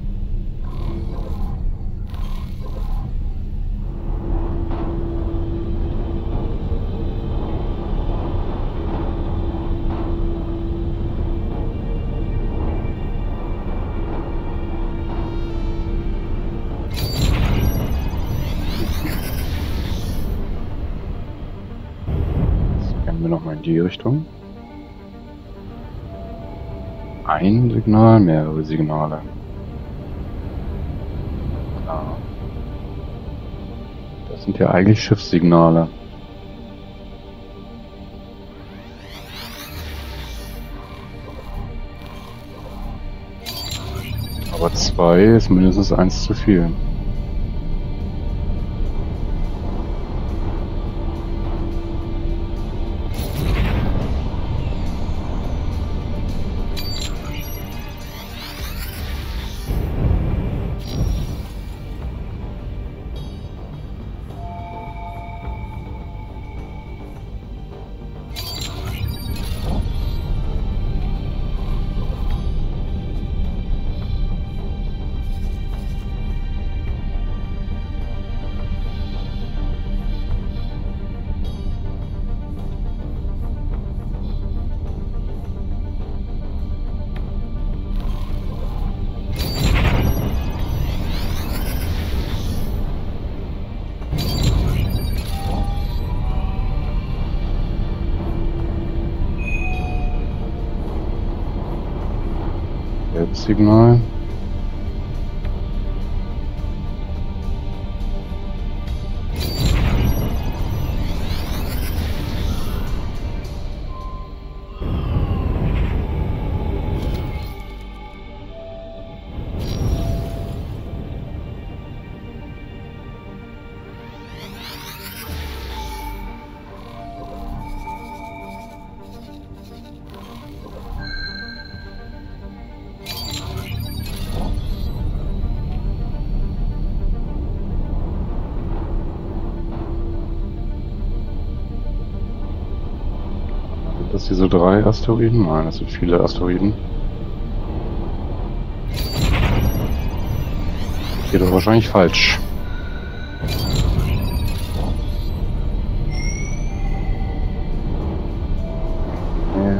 Scannen wir nochmal in die Richtung. Ein Signal, mehrere Signale. Klar. Das sind ja eigentlich Schiffssignale. Aber zwei ist mindestens eins zu viel. Gelbes Signal. Das diese drei Asteroiden? Nein, das sind viele Asteroiden. Geht doch wahrscheinlich falsch. Nee.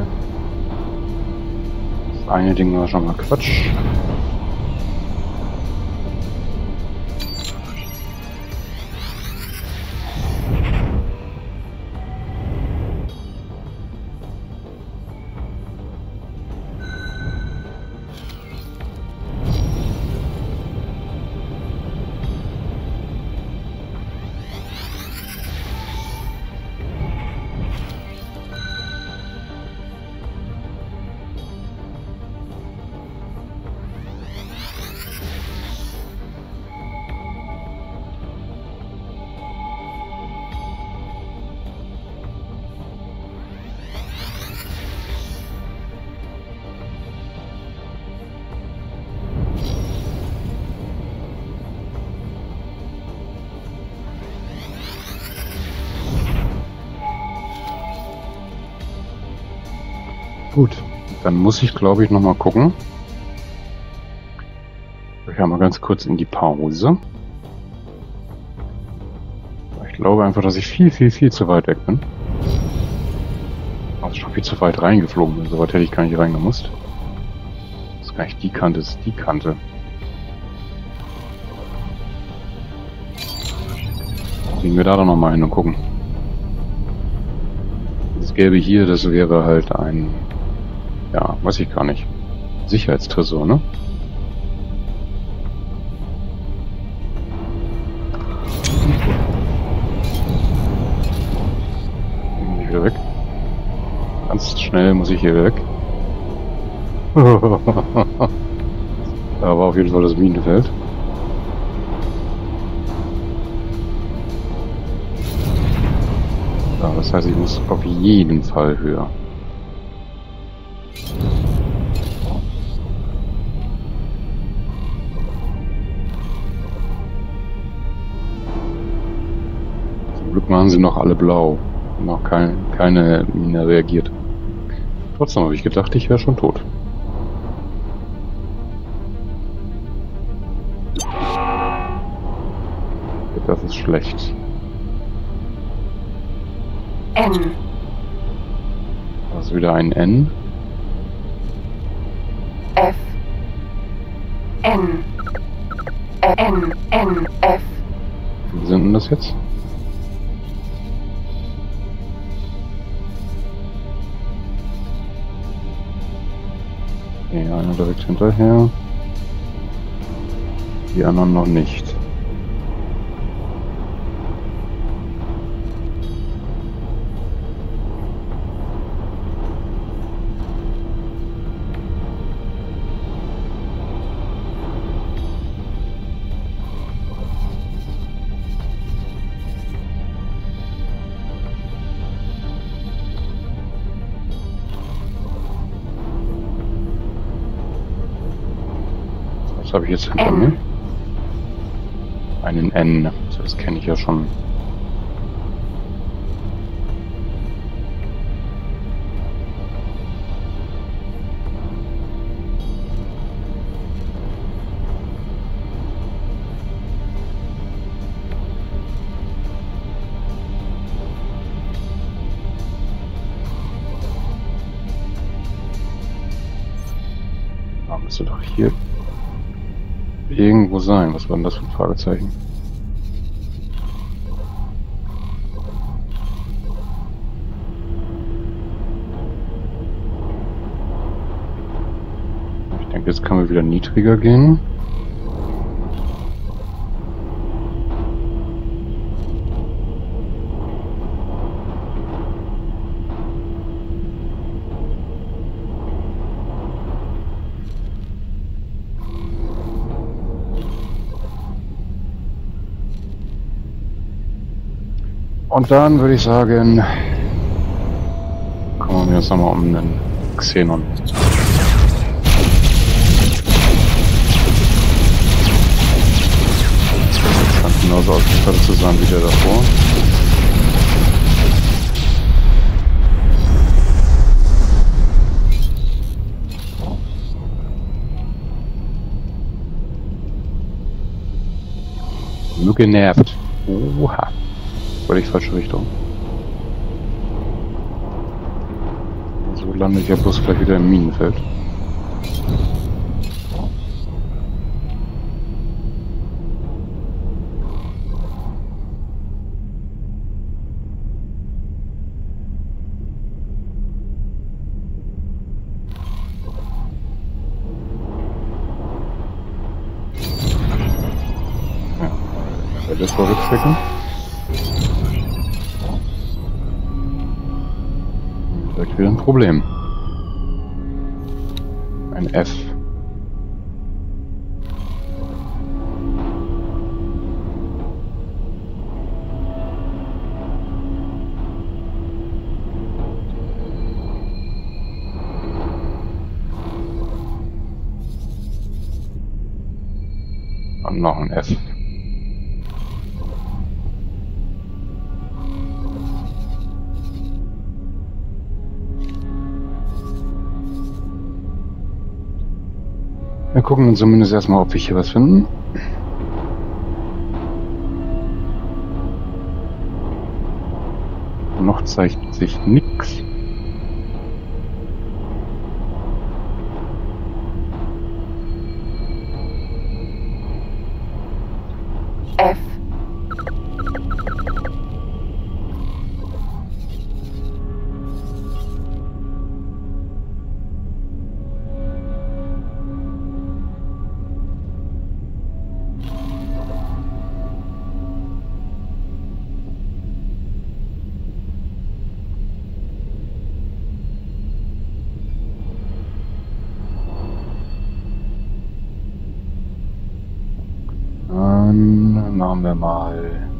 Das eine Ding war schon mal Quatsch. Gut, dann muss ich, glaube ich, noch mal gucken. Ich gehe mal ganz kurz in die Pause. Ich glaube einfach, dass ich viel, viel, viel zu weit weg bin. Also schon viel zu weit reingeflogen bin. So weit hätte ich gar nicht reingemusst. Das ist gar nicht die Kante, das ist die Kante. Gehen wir da dann noch mal hin und gucken. Das Gelbe hier, das wäre halt ein... Ja, weiß ich gar nicht. Sicherheitstresor, ne? Bin ich wieder weg. Ganz schnell muss ich hier weg. Da war auf jeden Fall das Minenfeld. Ja, das heißt, ich muss auf jeden Fall höher. Waren sie noch alle blau. Noch kein, keine Mine reagiert. Trotzdem habe ich gedacht, ich wäre schon tot. Das ist schlecht. N. Das ist wieder ein N. F. N. N. N. F. Wie sind denn das jetzt? Okay, einer direkt hinterher. Die anderen noch nicht. Was habe ich jetzt hinter mir? Einen N. Das kenne ich ja schon. Da müsste doch hier irgendwo sein. Was war denn das für ein Fragezeichen? Ich denke, jetzt können wir wieder niedriger gehen. Und dann würde ich sagen, kümmern wir uns nochmal um den Xenon. Scheint genauso ausgestattet zu sein wie der davor. Nur genervt. Oha. Völlig falsche Richtung. So lande ich ja bloß gleich wieder im Minenfeld. Ja, ich werde das vorwegstecken. Vielleicht wieder ein Problem. Ein F. Und noch ein F. Wir gucken uns zumindest erstmal, ob wir hier was finden. Noch zeigt sich nichts. F. Dann machen wir mal.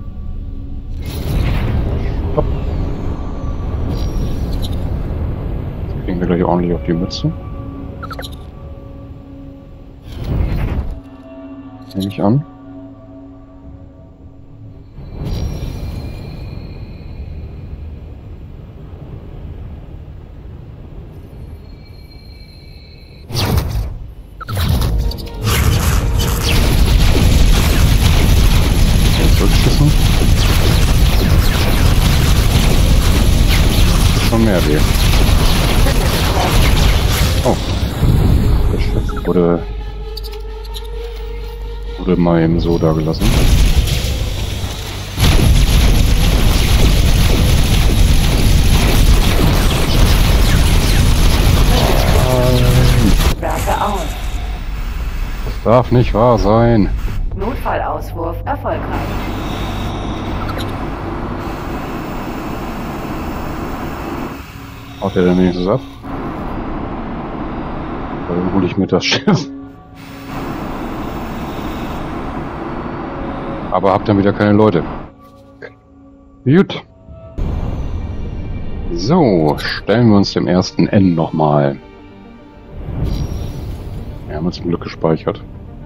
Stopp. Jetzt kriegen wir gleich ordentlich auf die Mütze. Nehme ich an. Mehr weh. Oh. Das Schiff wurde, wurde mal eben so da gelassen. Werfe aus. Das darf nicht wahr sein. Notfallauswurf erfolgreich. Haut der denn wenigstens ab? Dann hole ich mir das Schiff. Aber hab dann wieder keine Leute. Gut. So, stellen wir uns dem ersten N nochmal. Wir haben uns zum Glück gespeichert.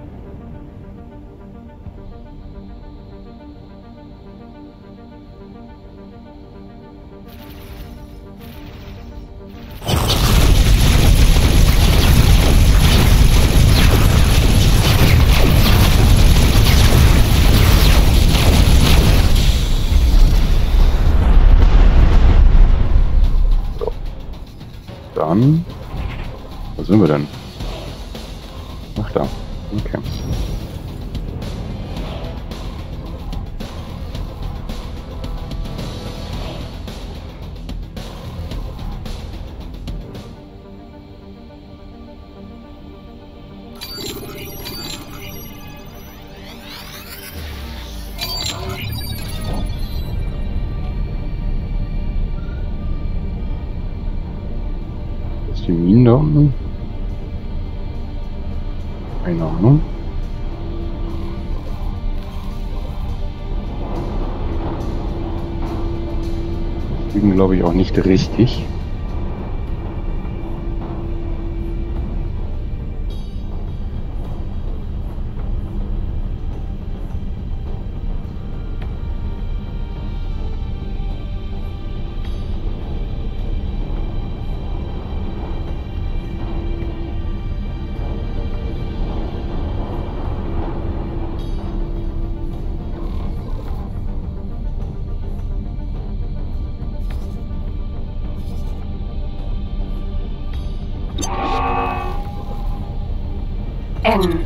Dann, wo sind wir denn? Ach da, okay. da unten? Keine Ahnung. Fliegen, glaube ich, auch nicht richtig. N.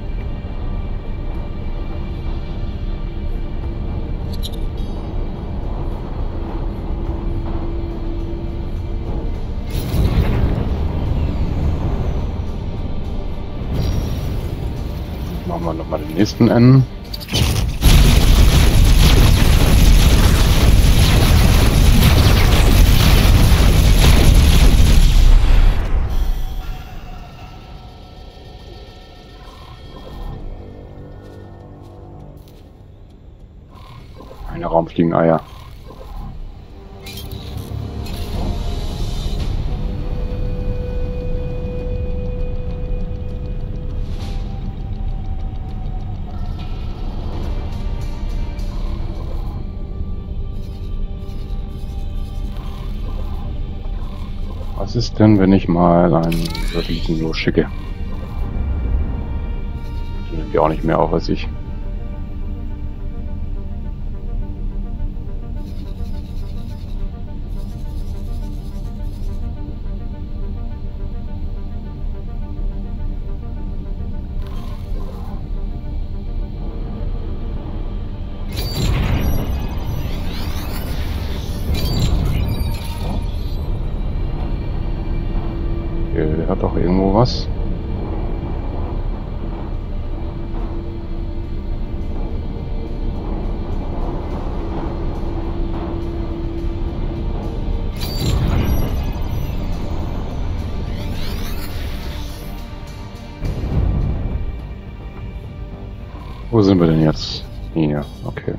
Machen wir nochmal den nächsten N. Eine Raumfliegeneier. Was ist denn, wenn ich mal einen Satelliten losschicke? Die nehmen die auch nicht mehr auf als ich. Der hat doch irgendwo was. Wo sind wir denn jetzt? Hier, okay.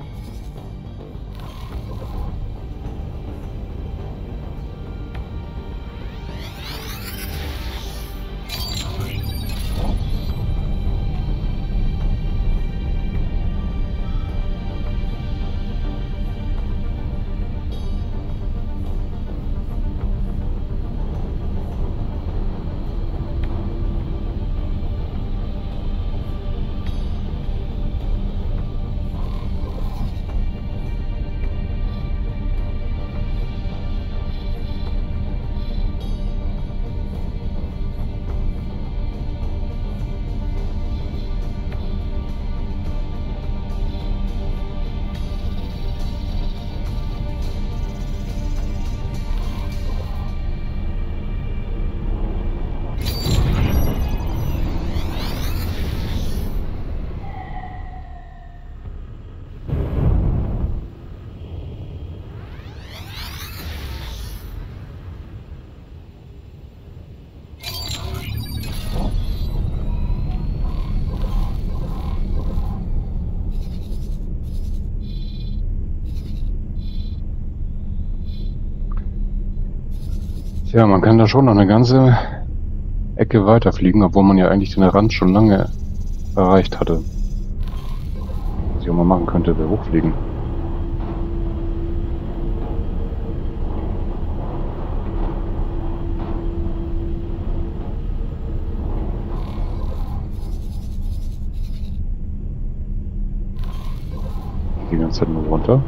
Tja, man kann da schon noch eine ganze Ecke weiterfliegen, obwohl man ja eigentlich den Rand schon lange erreicht hatte. Was ich auch mal machen könnte, wäre hochfliegen. Die ganze Zeit nur runter.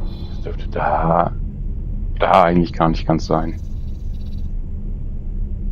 Da, da eigentlich gar nicht ganz sein.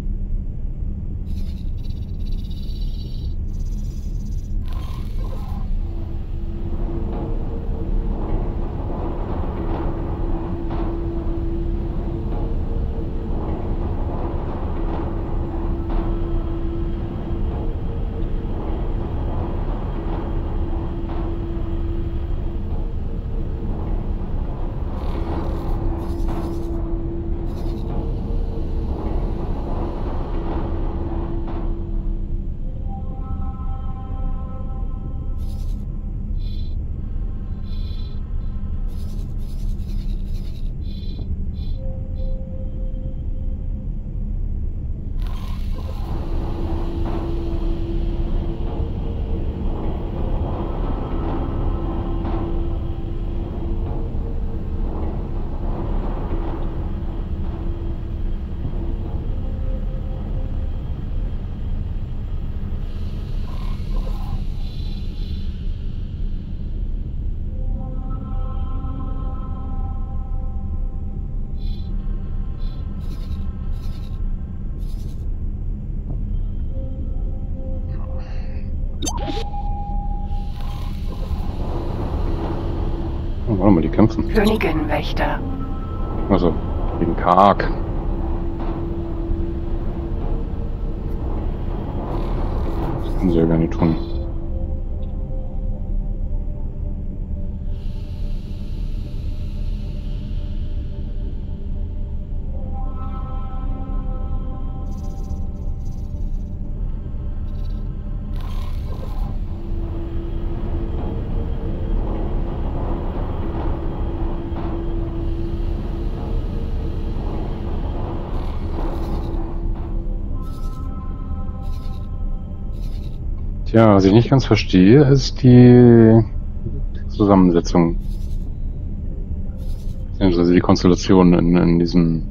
Warte mal, die kämpfen. Königinwächter. Also, gegen Karg. Das können sie ja gar nicht tun. Tja, was ich nicht ganz verstehe, ist die Zusammensetzung. Also die Konstellation in, in diesem...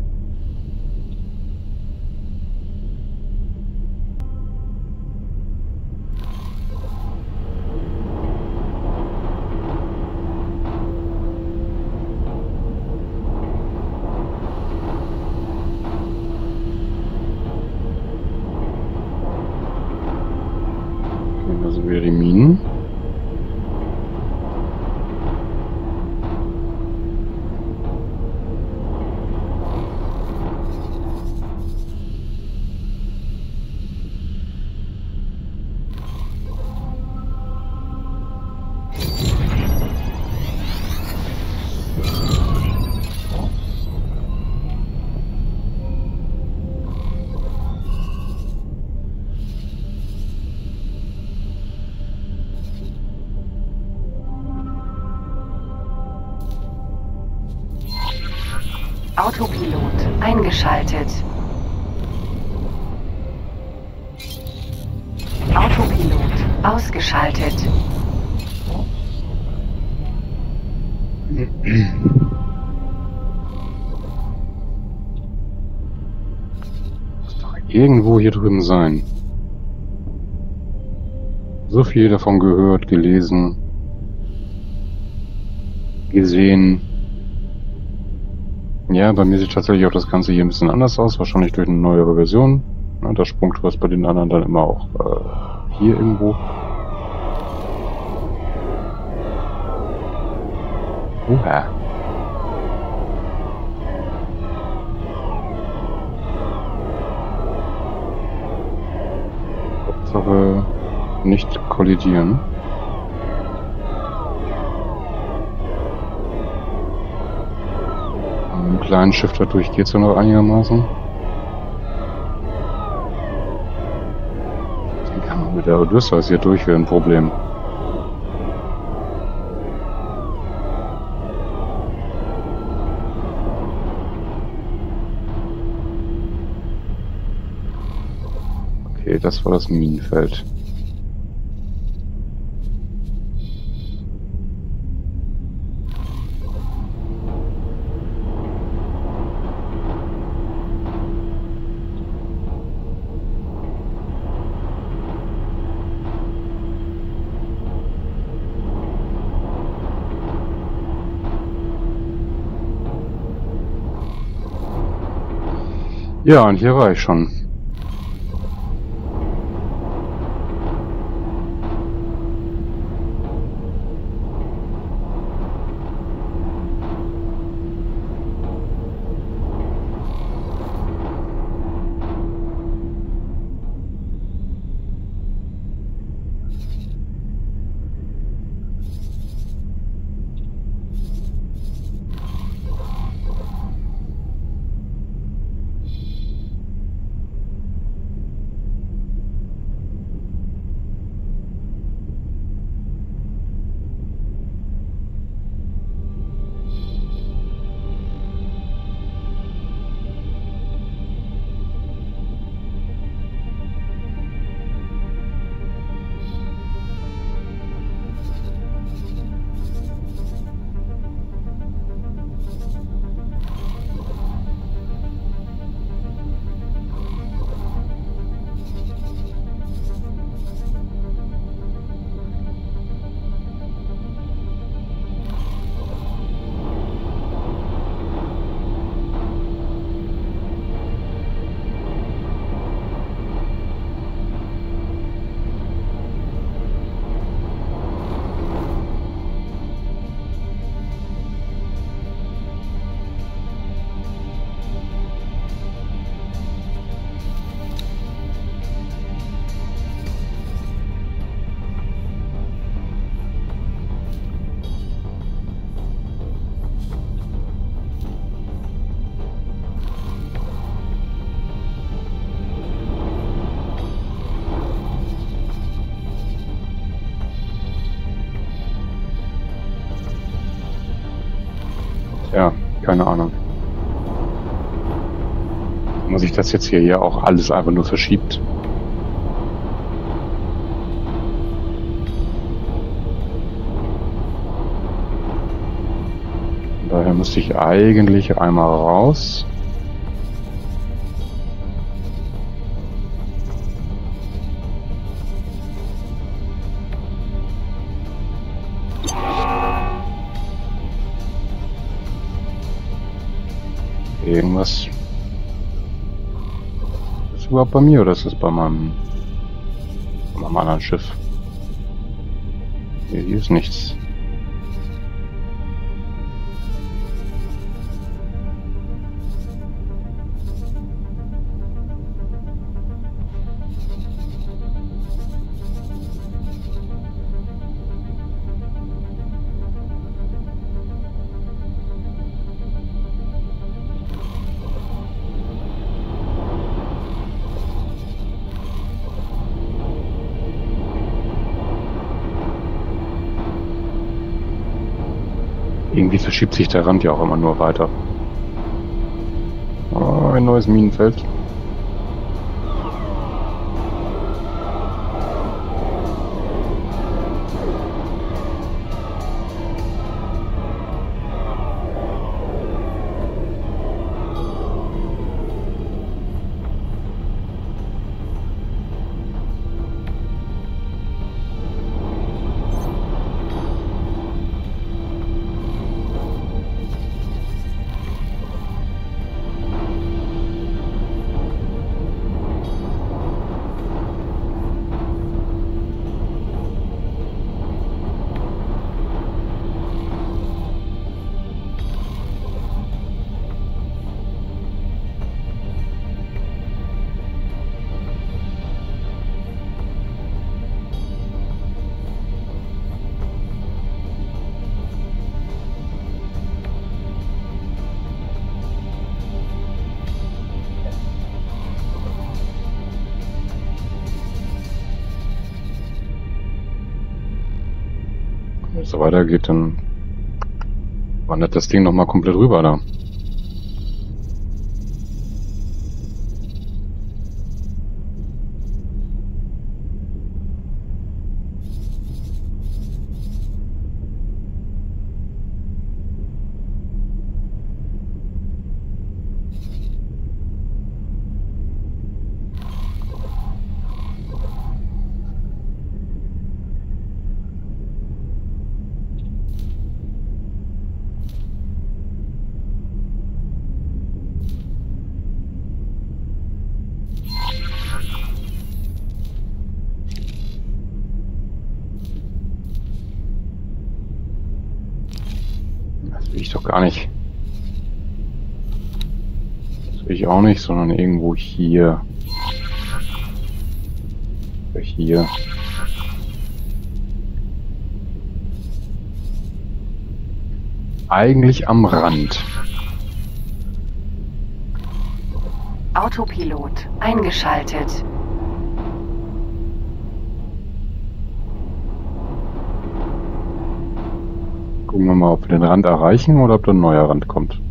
Also wieder die Minen. Autopilot eingeschaltet. Autopilot ausgeschaltet. Muss doch irgendwo hier drüben sein. So viel davon gehört, gelesen, gesehen. Ja, bei mir sieht tatsächlich auch das Ganze hier ein bisschen anders aus, wahrscheinlich durch eine neuere Version. Ja, das Sprungtor ist bei den anderen dann immer auch äh, hier irgendwo. Uha. Hauptsache nicht kollidieren. Einen kleinen Shifter durch geht's ja noch einigermaßen. Den kann man mit der Odysseus hier durch, wäre ein Problem. Okay, das war das Minenfeld. Ja, und hier war ich schon. keine Ahnung. Muss ich das jetzt hier ja auch alles einfach nur verschiebt? Daher müsste ich eigentlich einmal raus. Irgendwas. Ist das überhaupt bei mir oder ist das bei meinem, bei meinem anderen Schiff? Hier, hier ist nichts. Irgendwie verschiebt sich der Rand ja auch immer nur weiter. Oh, ein neues Minenfeld. Wenn es so weitergeht, dann wandert das Ding nochmal komplett rüber da. Das will ich doch gar nicht. Das will ich auch nicht, sondern irgendwo hier. Oder hier. Eigentlich am Rand. Autopilot eingeschaltet. Gucken wir mal, ob wir den Rand erreichen oder ob da ein neuer Rand kommt.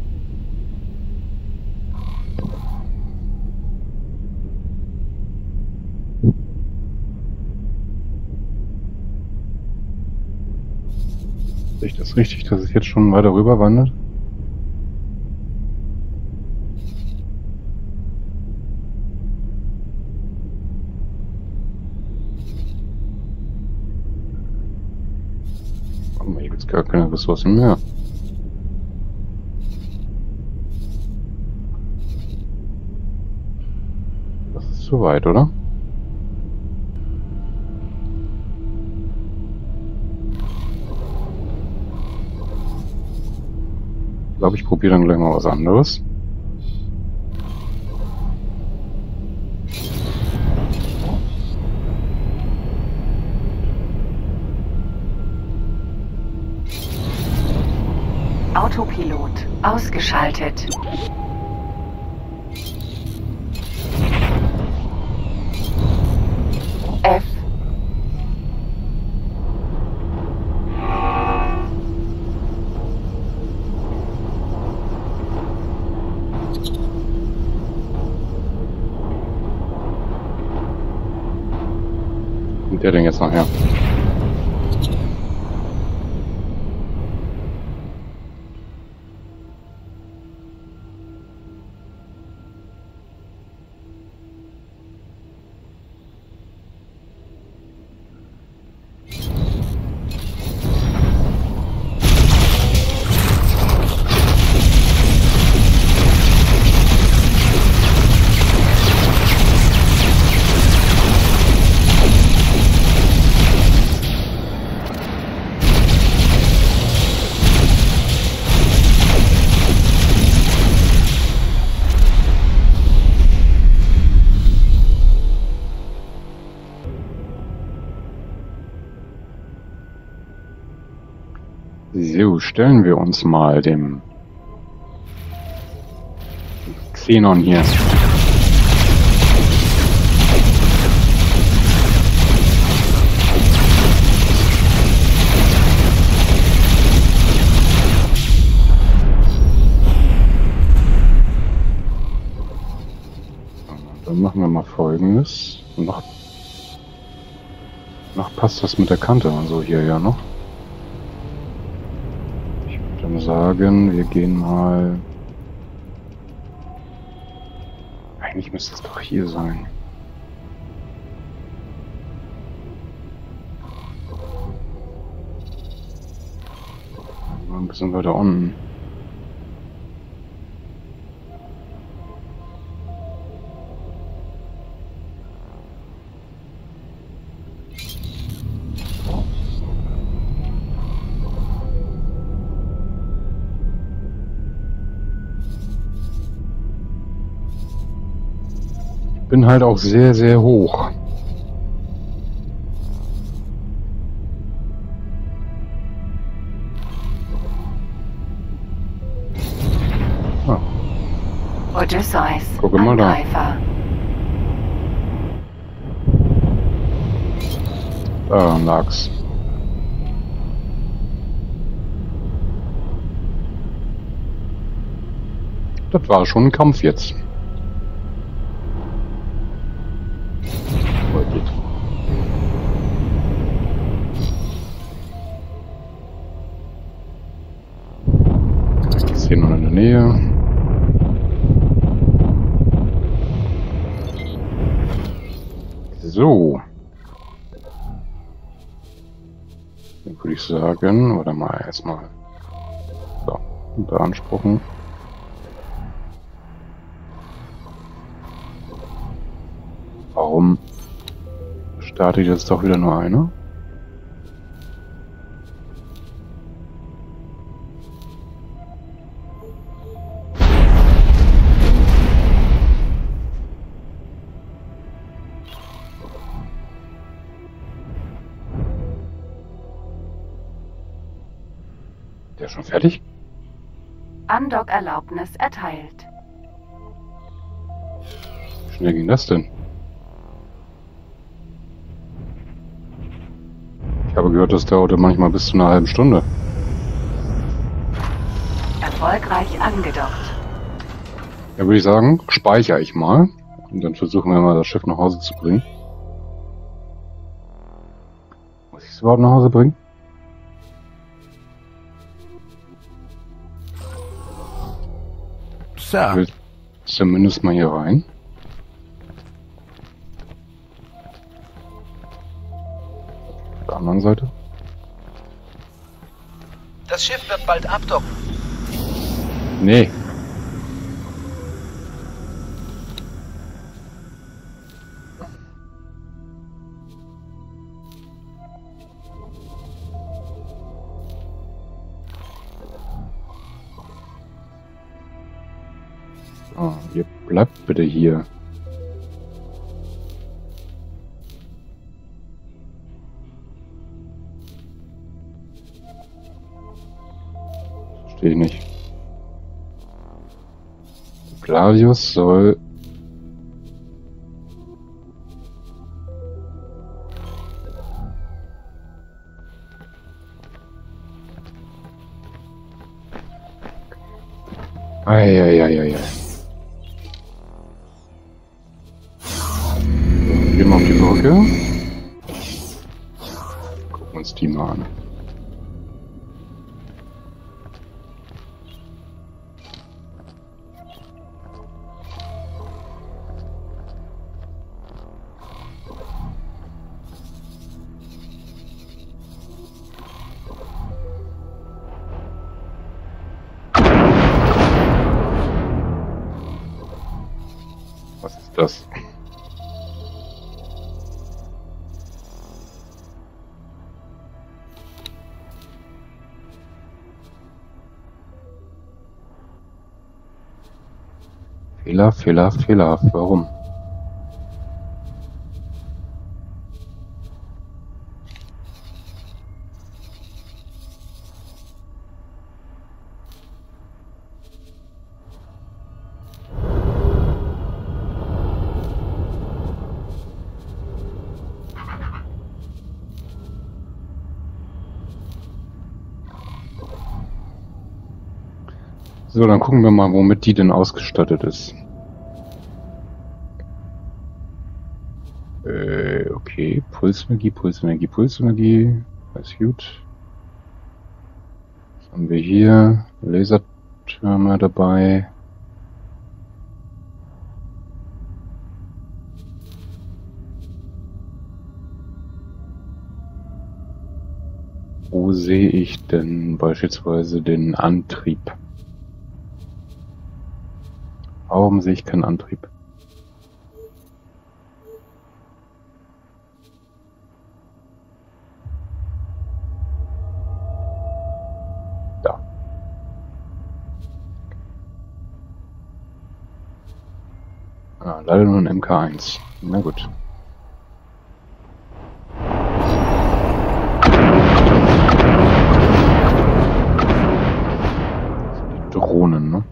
Sehe ich das richtig, dass es jetzt schon weiter rüber wandert? Hier gibt es gar keine Ressourcen mehr. Das ist zu weit, oder? Ich glaube, ich probiere dann gleich mal was anderes. Autopilot ausgeschaltet. F. kommt der denn jetzt nachher? So, stellen wir uns mal dem Xenon hier. Dann machen wir mal Folgendes. Noch, noch passt das mit der Kante und so hier ja noch. Sagen, wir gehen mal... Eigentlich müsste es doch hier sein. Mal ein bisschen weiter unten. Bin halt auch sehr, sehr hoch. Ah. Odysseus, Guck mal da. Angreifer. Da lag's. Das war schon ein Kampf jetzt. Ist hier noch in der Nähe. So. Dann würde ich sagen, warte mal, erstmal so, beanspruchen. Warum startet jetzt doch wieder nur einer? Der ist schon fertig? Andock-Erlaubnis erteilt. Wie schnell ging das denn? Ich habe gehört, das dauerte manchmal bis zu einer halben Stunde. Erfolgreich angedockt. Ja, würde ich sagen, speichere ich mal. Und dann versuchen wir mal, das Schiff nach Hause zu bringen. Muss ich es überhaupt nach Hause bringen? So. Ich will zumindest mal hier rein. Auf der anderen Seite. Das Schiff wird bald abdocken. Nee. Oh, ihr bleibt bitte hier. Verstehe ich nicht. Clavius soll... Eieieiei. Gehen wir auf die Brücke. die mal an. Was ist das? Fehler, Fehler, Fehler. Warum? So, dann gucken wir mal, womit die denn ausgestattet ist. Äh, okay, Pulsenergie, Pulsenergie, Pulsenergie. Alles gut. Was haben wir hier? Lasertürme dabei. Wo sehe ich denn beispielsweise den Antrieb? Warum sehe ich keinen Antrieb? Da. Ah, leider nur ein M K eins. Na gut. Die Drohnen, ne?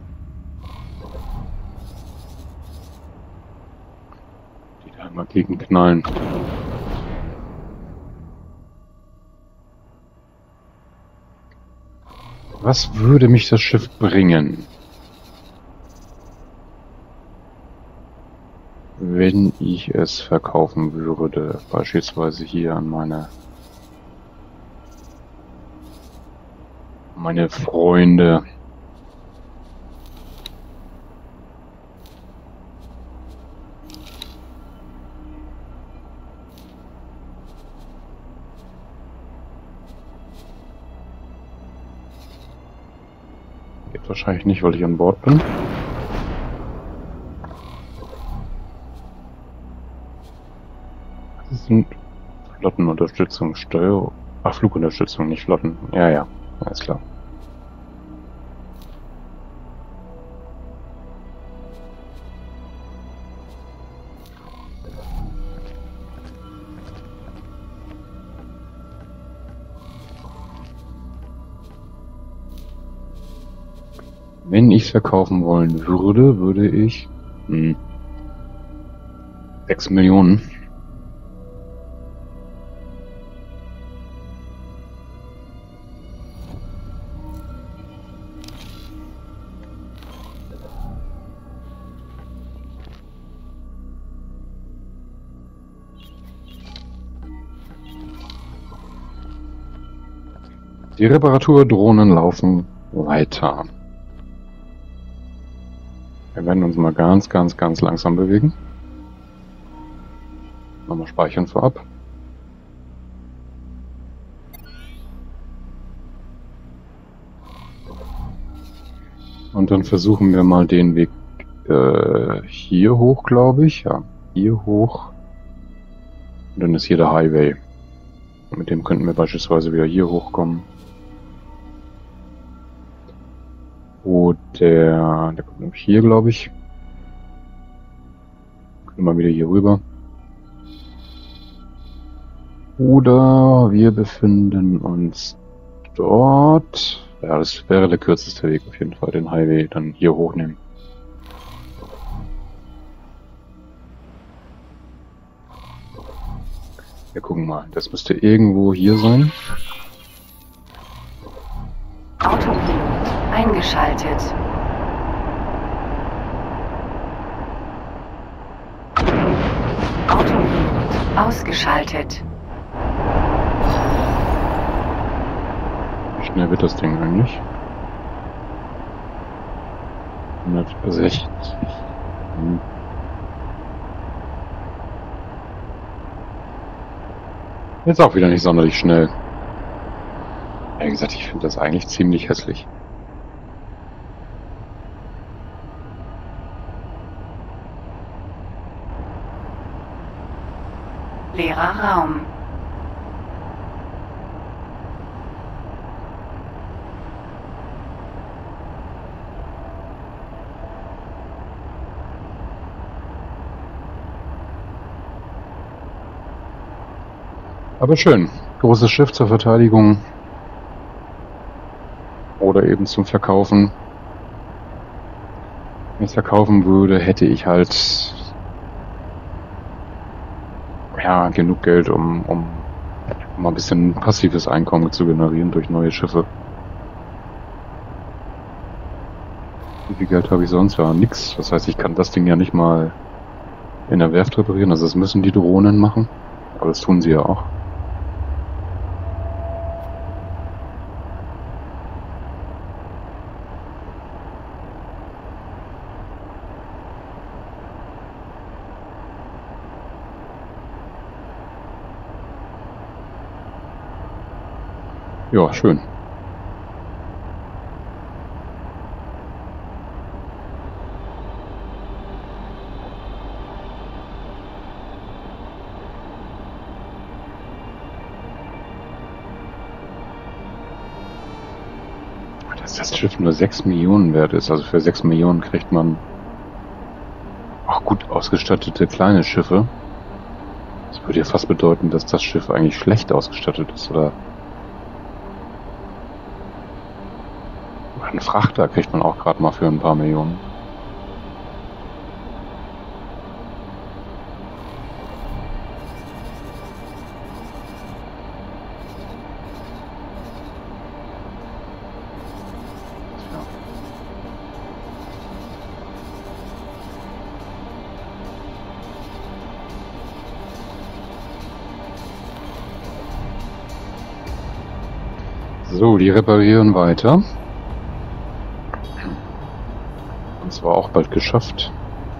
Mal gegen knallen. Was würde mich das Schiff bringen, wenn ich es verkaufen würde, beispielsweise hier an meine meine Freunde? Wahrscheinlich nicht, weil ich an Bord bin. Das sind Flottenunterstützung, Steuer... Ach, Flugunterstützung, nicht Flotten. Ja, ja, alles klar. Wenn ich es verkaufen wollen würde, würde ich hm, sechs Millionen. Die Reparaturdrohnen laufen weiter. Wir werden uns mal ganz, ganz, ganz langsam bewegen. Nochmal speichern vorab. Und dann versuchen wir mal den Weg äh, hier hoch, glaube ich. Ja, hier hoch. Und dann ist hier der Highway. Mit dem könnten wir beispielsweise wieder hier hochkommen. Oder der kommt nämlich hier, glaube ich. Können wir mal wieder hier rüber. Oder wir befinden uns dort. Ja, das wäre der kürzeste Weg auf jeden Fall, den Highway dann hier hochnehmen. Wir gucken mal, das müsste irgendwo hier sein. Autopilot eingeschaltet. Autopilot ausgeschaltet. schnell wird das Ding eigentlich? hundertsechzig. Hm. Jetzt auch wieder nicht sonderlich schnell. Wie gesagt, ich finde das eigentlich ziemlich hässlich. Leerer Raum. Aber schön. Großes Schiff zur Verteidigung. Oder eben zum Verkaufen. Wenn ich es verkaufen würde, hätte ich halt ja genug Geld, um, um mal ein bisschen passives Einkommen zu generieren durch neue Schiffe. Wie viel Geld habe ich sonst? Ja, nix. Das heißt, ich kann das Ding ja nicht mal in der Werft reparieren. Also das müssen die Drohnen machen. Aber das tun sie ja auch. Ja, schön. Dass das Schiff nur sechs Millionen wert ist, also für sechs Millionen kriegt man auch gut ausgestattete kleine Schiffe. Das würde ja fast bedeuten, dass das Schiff eigentlich schlecht ausgestattet ist, oder? Einen Frachter kriegt man auch gerade mal für ein paar Millionen. So, die reparieren weiter. Und zwar auch bald geschafft.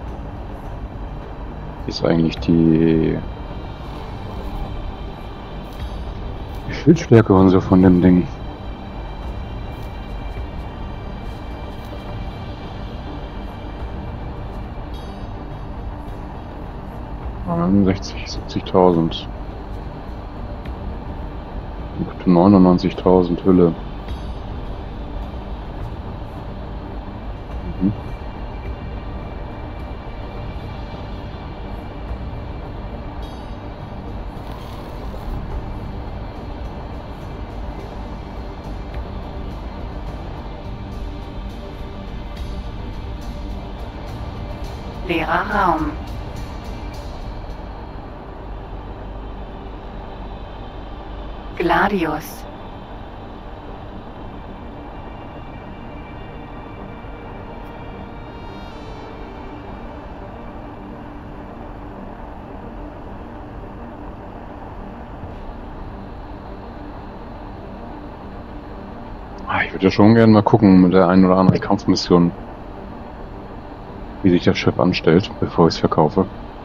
Ist eigentlich die, die Schildstärke und so von dem Ding. sechzig, siebzigtausend. neunundneunzigtausend Hülle. Mhm. Leerer Raum. Gladius. Ich würde schon gerne mal gucken mit der einen oder anderen Kampfmission, wie sich das Schiff anstellt, bevor ich es verkaufe.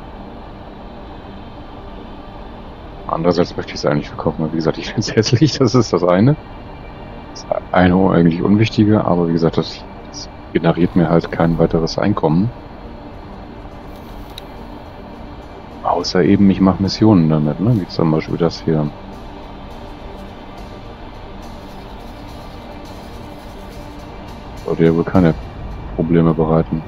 Andererseits möchte ich es eigentlich verkaufen, weil wie gesagt, ich finde es hässlich, das ist das eine. Das eine eigentlich Unwichtige, aber wie gesagt, das, das generiert mir halt kein weiteres Einkommen. Außer eben, ich mache Missionen damit, ne? Wie zum Beispiel das hier. Sollte ja wohl keine Probleme bereiten.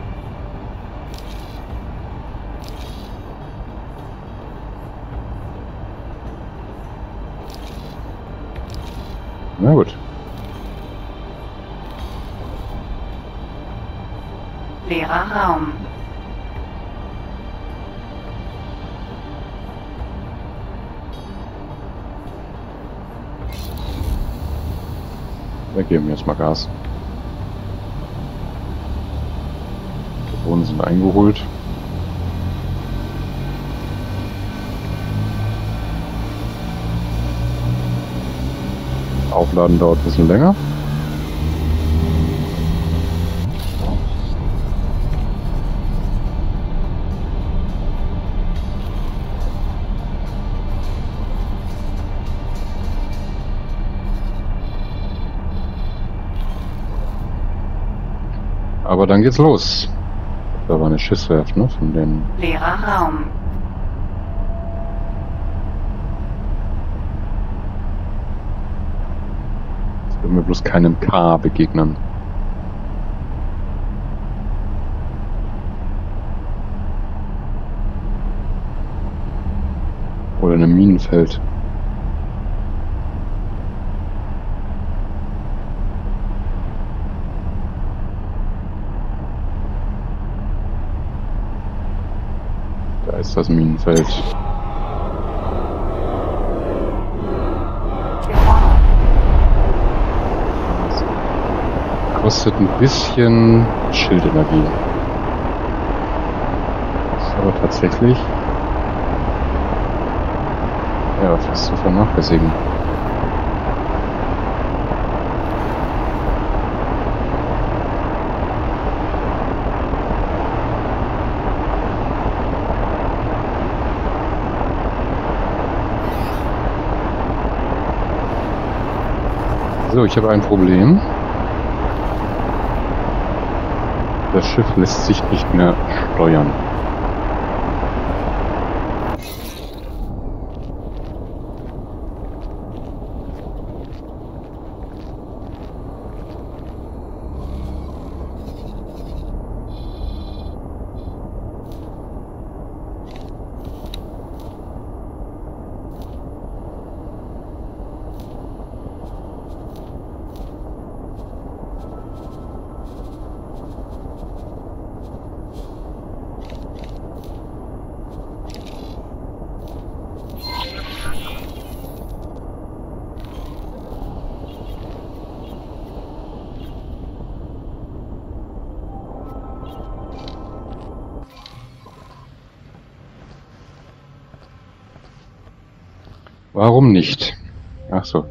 Na gut. Leerer Raum. Wir geben jetzt mal Gas. Die Drohnen sind eingeholt. Aufladen dauert ein bisschen länger. Aber dann geht's los. Da war eine Schiffswerft, ne? Von den. Leerer Raum. Jetzt werden wir bloß keinem K begegnen. Oder einem Minenfeld. Da ist das Minenfeld. Das kostet ein bisschen Schildenergie. Das ist aber tatsächlich ja fast zu vernachlässigen. So, ich habe ein Problem. Das Schiff lässt sich nicht mehr steuern. Warum nicht? Ach so.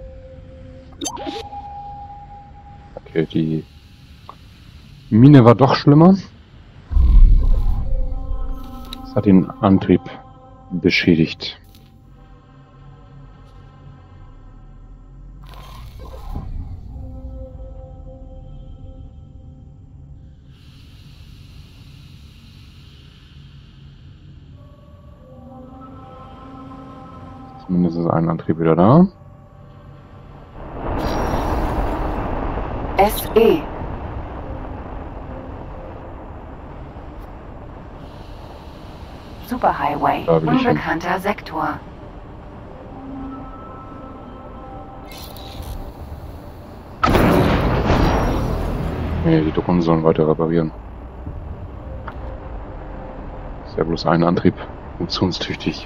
Okay, die Mine war doch schlimmer. Es hat den Antrieb beschädigt. Zumindest ist ein Antrieb wieder da. S E. Superhighway. Unbekannter Sektor. Nee, die Drohnen sollen weiter reparieren. Ist ja bloß ein Antrieb. Funktionstüchtig.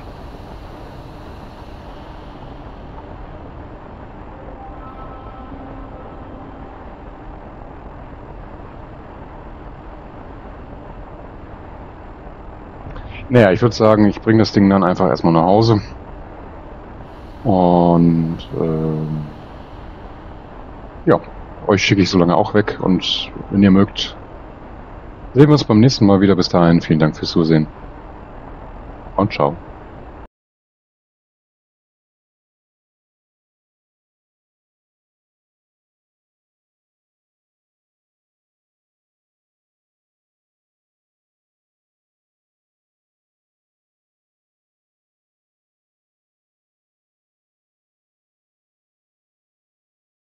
Naja, ich würde sagen, ich bringe das Ding dann einfach erstmal nach Hause. Und ähm, ja, euch schicke ich so lange auch weg. Und wenn ihr mögt, sehen wir uns beim nächsten Mal wieder. Bis dahin, vielen Dank fürs Zusehen. Und ciao.